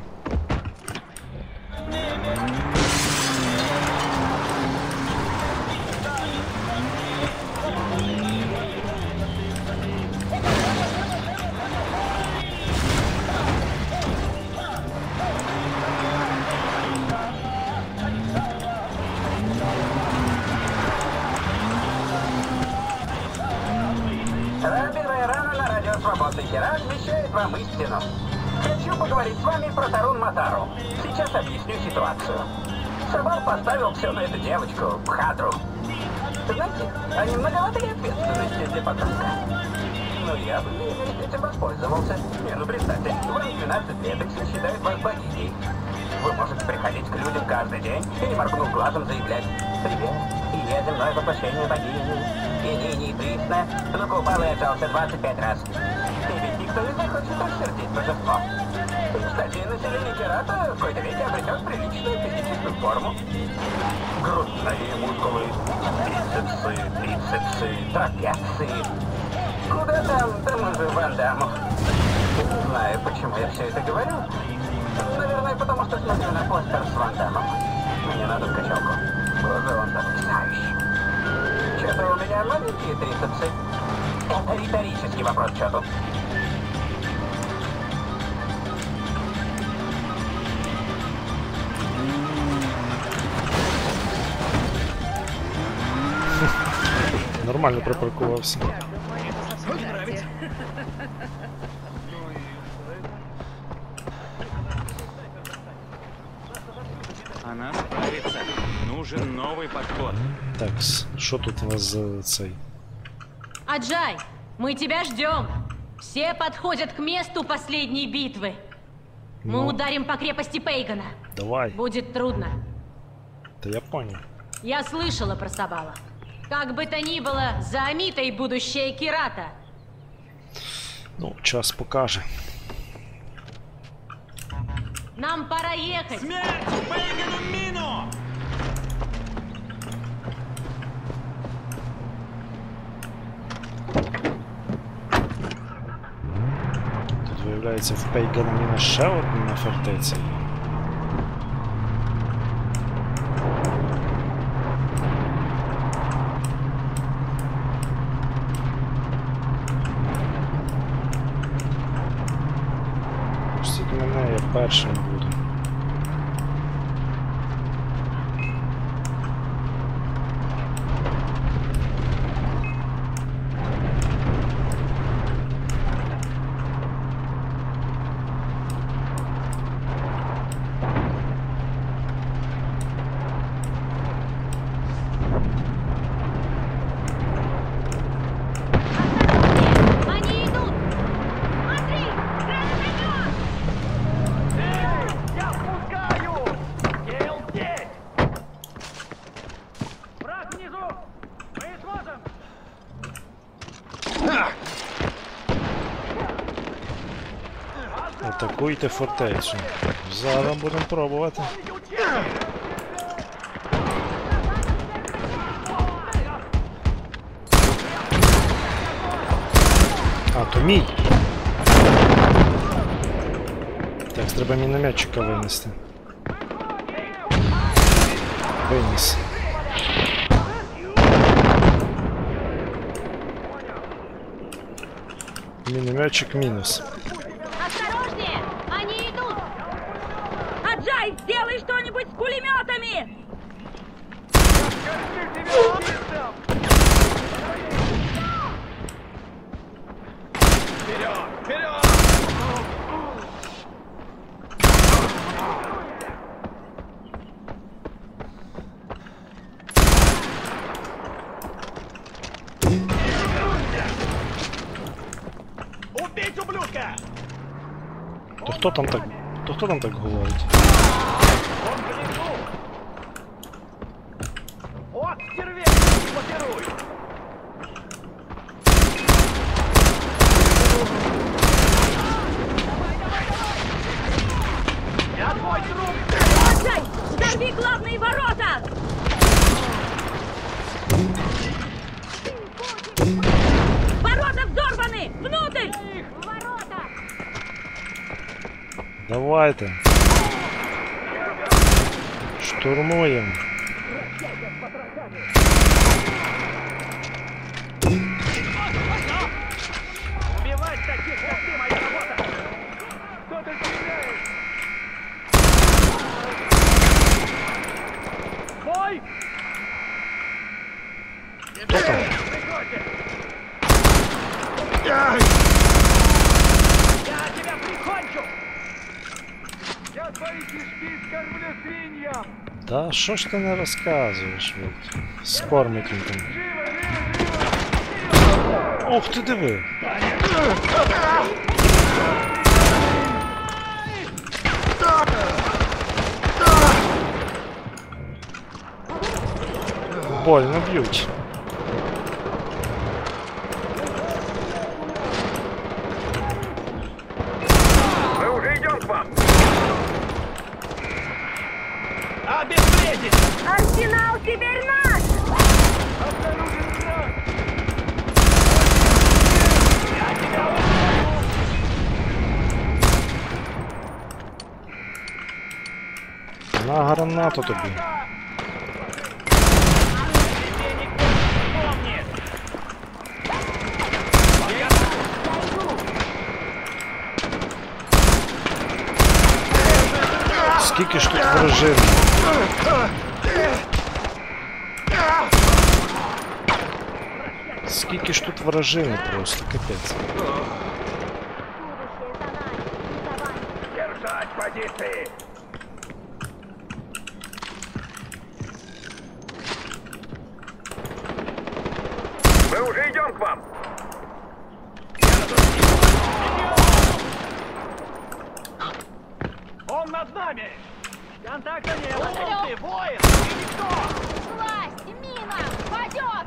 Раби Райрана на радио «Свободный Кират» вещает вам истину. Хочу поговорить с вами про Тарун Матару. Сейчас объясню ситуацию. Сабал поставил все на эту девочку, Бхадру. Знаете, а не многовато ли ответственности для подростка? Ну, я бы этим воспользовался. Не, ну представьте, вам 12 лет, и все считают вас богиней. Вы можете приходить к людям каждый день и, не моргнув глазом, заявлять: «Привет, и я земное воплощение богини. И не присно, но купал и отжался 25 раз». И ведь никто не захочет рассердить божество. Кстати, население Керата в какой-то веке обретет приличную физическую форму. Грудные мускулы, трицепсы, трапеции. Куда там тому же Ван Дамму? Не знаю, почему я все это говорю. Наверное, потому что смотрю на постер с Ван Даммом. Мне надо в качалку. Боже, он потрясающий. Что-то у меня маленькие трицепсы. Это риторический вопрос, что тут? Нормально припаркувався. Она справится. Нужен новый подход. Так, що тут у нас за цей? Аджай, мы тебя ждем. Все подходят к месту последней битвы. Мы ударим по крепости Пейгана. Давай. Будет трудно. Да я понял. Я слышала про Сабала. Как бы то ни было, за Амитой будущее Кирата. Ну, час покаже. Нам пора ехать. Смерть Пейгану Мину! Тут виявляється в Пейгану ще одна фортеця. Мене я першим буду. Атакуйте фортецю. Зараз будемо пробувати. А, то мій. Так, треба мінометчика винести. Виніс. Минометчик минус. Осторожнее! Они идут! Аджай, сделай что-нибудь с пулеметами! Вперед! Вперед! Убить ублюдка! То хто там так? То хто там так говорить? От стервец! Попируй! Я твой труп! Аджай, взорви главные ворота! Ворота взорваны! Внутрь! Ворота! Давайте. Штурмуємо. Убивать таких, как ты, моя работа! Кто ты стреляешь? Бой! Кто там? Я тебя прикончу! Та що ж ти не розказуєш, от? Скормить він там. Ух ти, диви! Больно б'ють. Мы уже идем к вам. Обезвредить! Арсенал теперь наш! На гранату тобі. Скільки ж тут вражин? Скільки ж тут вражини просто, капець. Держать позиции. Мы уже идем к вам. Он над нами! Контакта нет! Ты воин! Ты никто! Власть! Мина! Пойдет!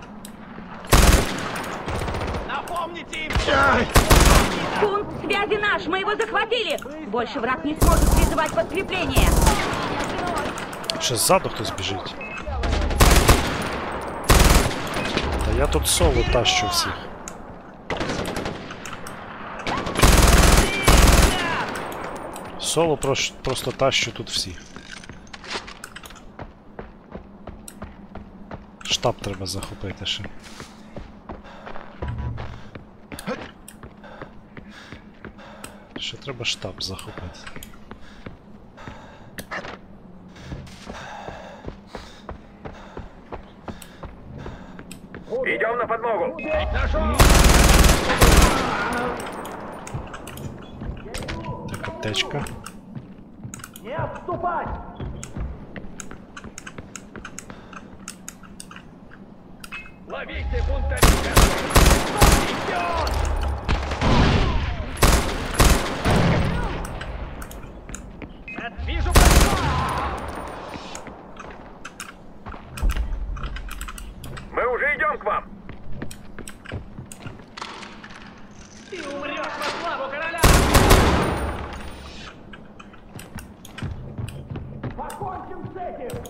Напомните им! Пункт связи наш, мы его захватили! Больше враг не сможет призывать подкрепление! Ще ззаду хтось біжить. Та я тут соло тащу всіх. Соло просто тащу тут всіх. Штаб треба захопити ще. Ще треба штаб захопити. Идем на подмогу. Так, аптечка. Не отступать! Ловите бунтаря. Идет! Вижу! Мы уже идем к вам. Ты умрешь во славу короля! Покончим с этим!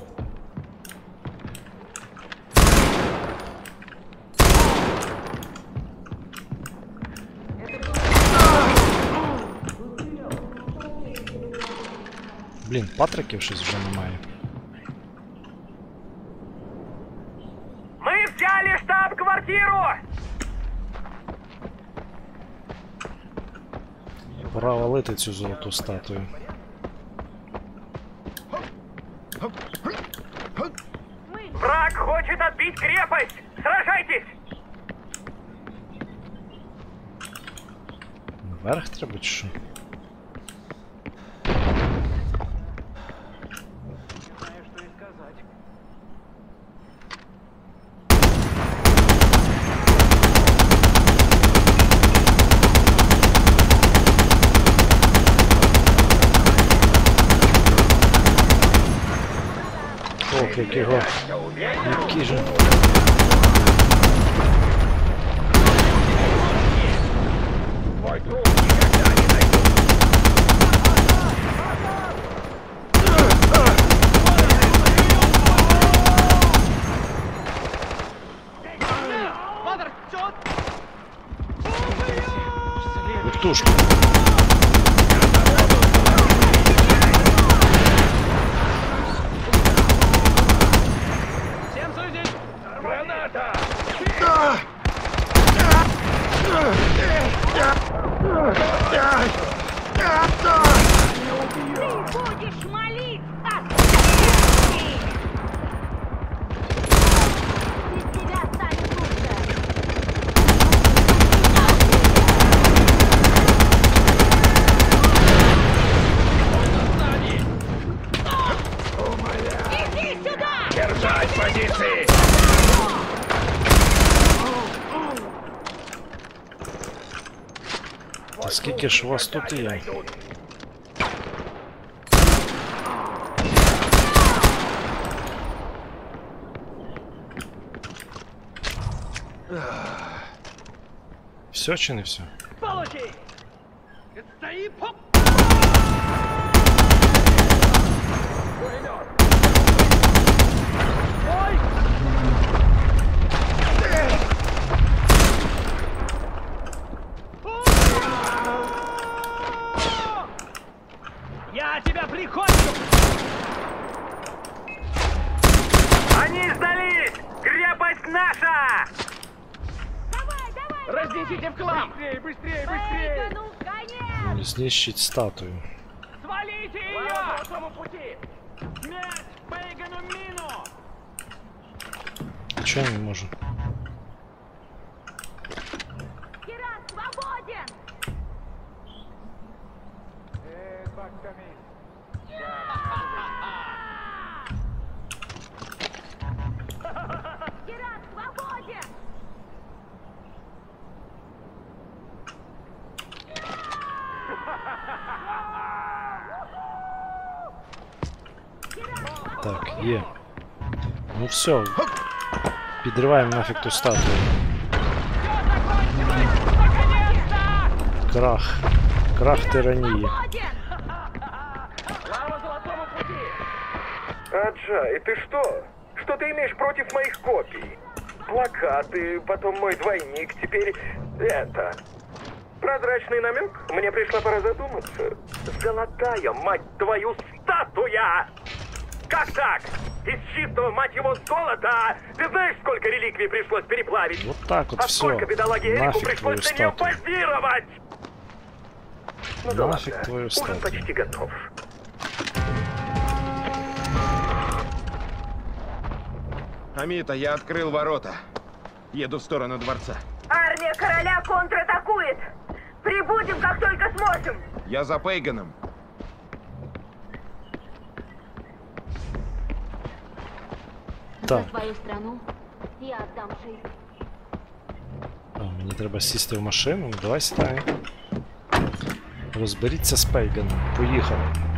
Блін, патриків щось вже немає. Мы взяли штаб-квартиру. Пора валити цю золоту статую. Враг хочет отбить крепость. Сражайтесь. Наверх треба чи що? Ох, який же. Твой труп никогда не найдут. Вертушка. Граната! Ты будешь молить от Без тебя станет лучше! Та скільки ж у вас тут є? Все чи не все? Получи! Стои, поп! Ой! Я тебя прикончу! Они сдались! Крепость наша! Разнесите в хлам! Быстрее, быстрее, быстрее! Знищить статую. Свалите ее! По этому пути! Смерть Пейгану Мину! Чого я не можу? Кират свободен! Кират свободен! Так, є. Ну все. Підриваємо нафіг ту статую. Крах. Крах тиранії. Аджай, ты что? Что ты имеешь против моих копий? Плакаты, потом мой двойник, теперь это... Прозрачный намек? Мне пришла пора задуматься. Золотая, мать твою, статуя! Как так? Из чистого, мать его, золота! Ты знаешь, сколько реликвий пришлось переплавить? Вот так вот а все. сколько бедолаге Эрику Нафиг твою пришлось на нее статую. позировать? Ну да Нафиг ладно, твою ужин статую. почти готов. Амита, я открыл ворота. Еду в сторону дворца. Армия короля контратакует! Прибудем, как только сможем! Я за Пейганом. Так. За свою страну я отдам жизнь. А, мені треба сісти в машину. Ну, давай сідаємо. Розберіться з Пейганом. Поїхали.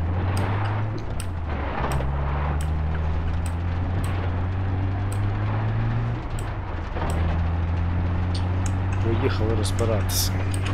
Поїхали розбиратися.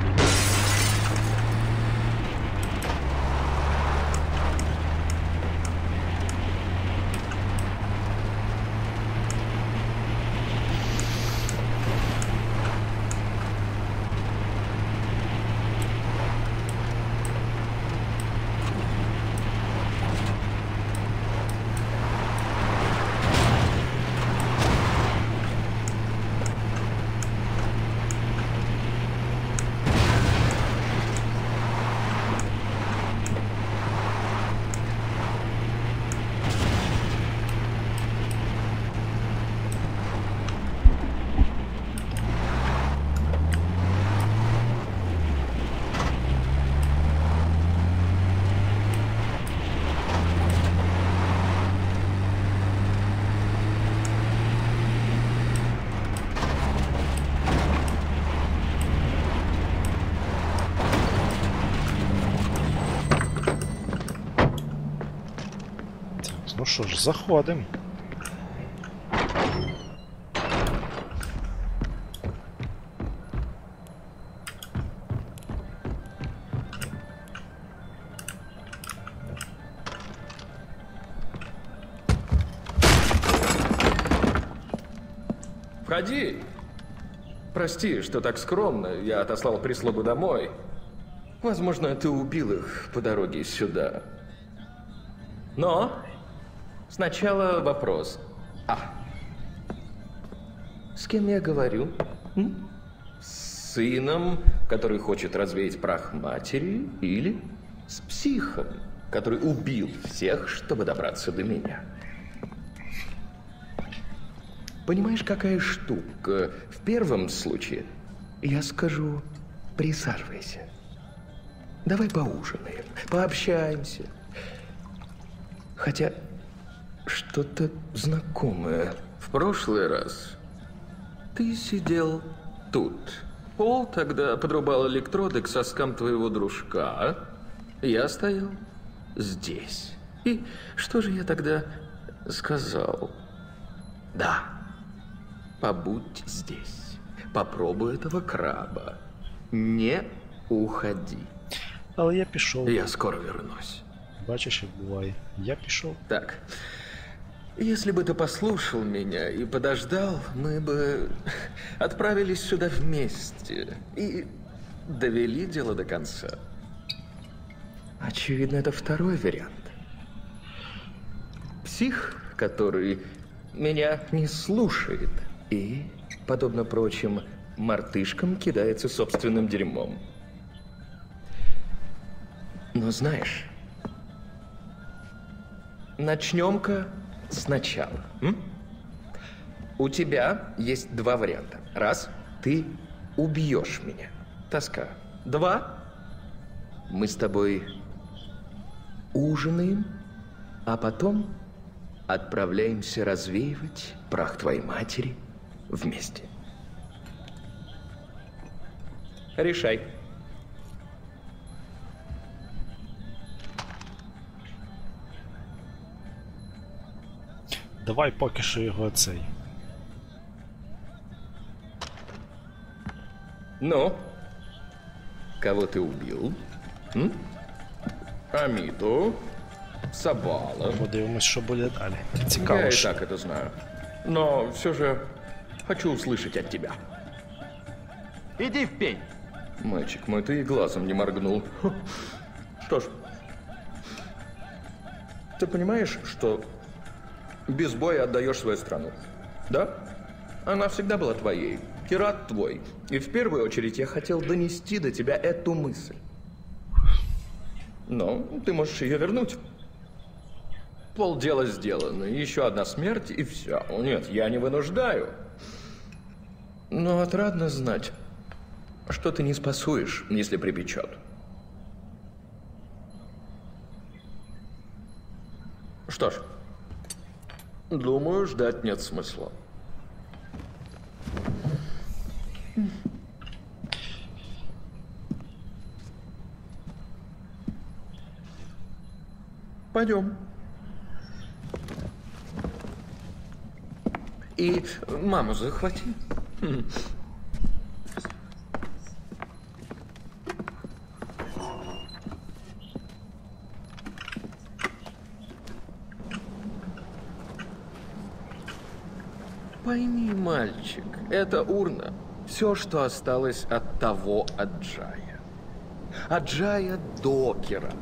Ну що ж, заходимо. Входи. Прости, что так скромно. Я отослал прислугу домой. Возможно, ты убил их по дороге сюда. Но сначала вопрос. С кем я говорю? С сыном, который хочет развеять прах матери, или с психом, который убил всех, чтобы добраться до меня? Понимаешь, какая штука? В первом случае я скажу: присаживайся. Давай поужинаем, пообщаемся. Хотя что-то знакомое. В прошлый раз ты сидел тут. Пол тогда подрубал электроды к соскам твоего дружка. Я стоял здесь. И что же я тогда сказал? Да, побудь здесь. Попробуй этого краба. Не уходи. Але я пішов. Я скоро вернусь. Бачиш, як буває. Я пішов. Так. Если бы ты послушал меня и подождал, мы бы отправились сюда вместе и довели дело до конца. Очевидно, это второй вариант. Псих, который меня не слушает и, подобно прочим мартышкам, кидается собственным дерьмом. Но знаешь, начнем-ка сначала. У тебя есть два варианта. Раз, ты убьешь меня. Тоска. Два, мы с тобой ужинаем, а потом отправляемся развеивать прах твоей матери вместе. Решай. Давай поки що його цей. Ну? Кого ты убил? Амиту? Сабала? Подивимось, що буде далі. Цікаво. Я и що. так это знаю. Но все же хочу услышать от тебя. Иди в пень. Мальчик мой, ты и глазом не моргнул. Что ж, ты понимаешь, что без боя отдаешь свою страну? Да? Она всегда была твоей. Кират твой. И в первую очередь я хотел донести до тебя эту мысль. Но ты можешь ее вернуть. Полдела сделано. Еще одна смерть и все. Нет, я не вынуждаю. Но отрадно знать, что ты не спасуешь, если припечет. Что ж, думаю, ждать нет смысла. Пойдем. И маму захвати. Пойми, мальчик, это урна. Все, что осталось от того Аджая. Аджая Докера.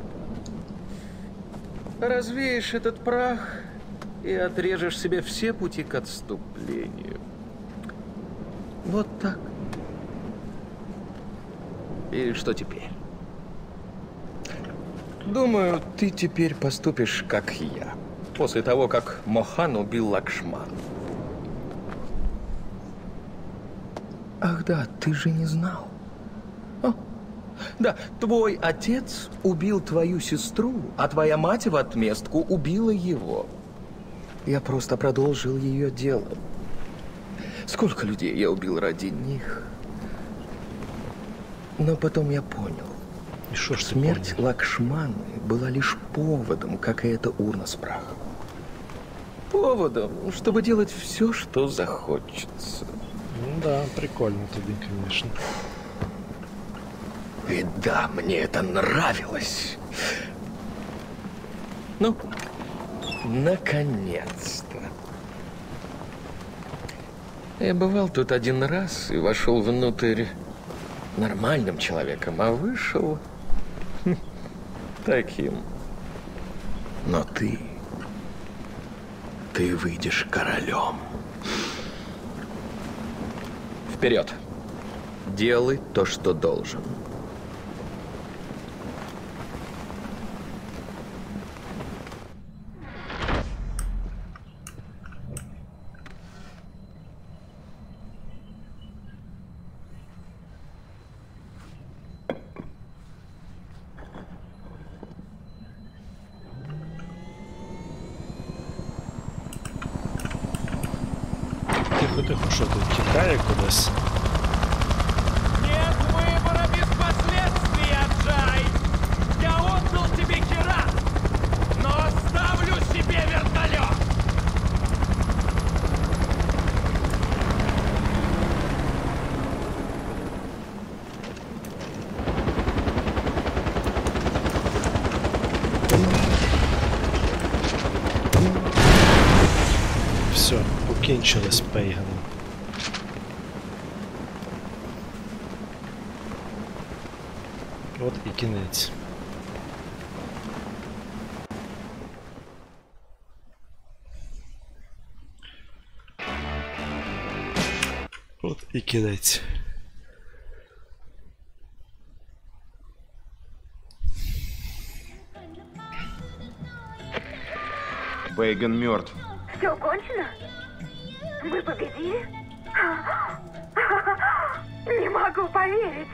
Развеешь этот прах и отрежешь себе все пути к отступлению. Вот так. И что теперь? Думаю, ты теперь поступишь, как я. После того, как Мохан убил Лакшман. Ах да, ты же не знал. О, да, твой отец убил твою сестру, а твоя мать в отместку убила его. Я просто продолжил ее дело. Сколько людей я убил ради них. Но потом я понял. И что ж смерть Лакшманы была лишь поводом, как и эта урна с прахом. Поводом, чтобы делать все, что захочется. Ну да, прикольно тобі, конечно. И да, мне это нравилось. Ну, наконец-то. Я бывал тут один раз и вошел внутрь нормальным человеком, а вышел таким. Но ты выйдешь королем. Вперед. Делай то, что должен. Тихо, що тут тікає кудись? закінчились пейгани. От і кінець. От і кінець. Пейган мертв. Все кончено? Мы победили? Не могу поверить.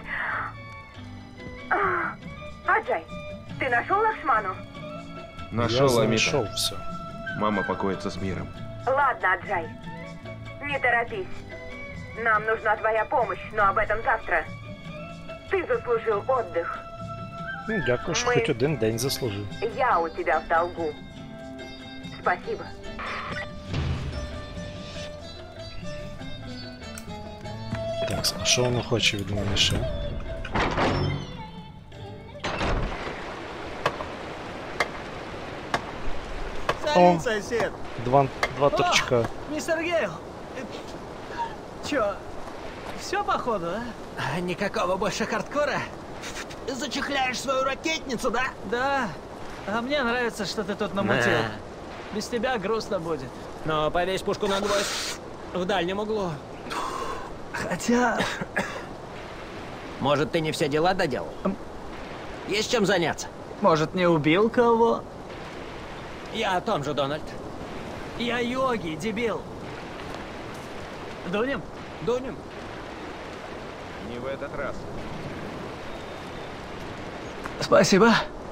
Аджай, ты нашел Лакшману? Нашел, Амита. Нашел все. Мама покоится с миром. Ладно, Аджай. Не торопись. Нам нужна твоя помощь, но об этом завтра. Ты заслужил отдых. Ну, дякую, що хоч один день заслужив. Я у тебя в долгу. Спасибо. Так, а що воно хоче від мене ще? Салют, сосед. Два торчка. Мистер Гейл. Чё, все походу, а? Никакого больше хардкора? Зачехляешь свою ракетницу, да? Да. А мне нравится, что ты тут намутил. Без тебя грустно будет. Но повесь пушку на гвоздь в дальнем углу. Хотя... Может, ты не все дела доделал? Есть чем заняться? Может, не убил кого? Я о том же, Дональд. Я Йоги, дебил. Дунем? Дунем. Не в этот раз. Спасибо.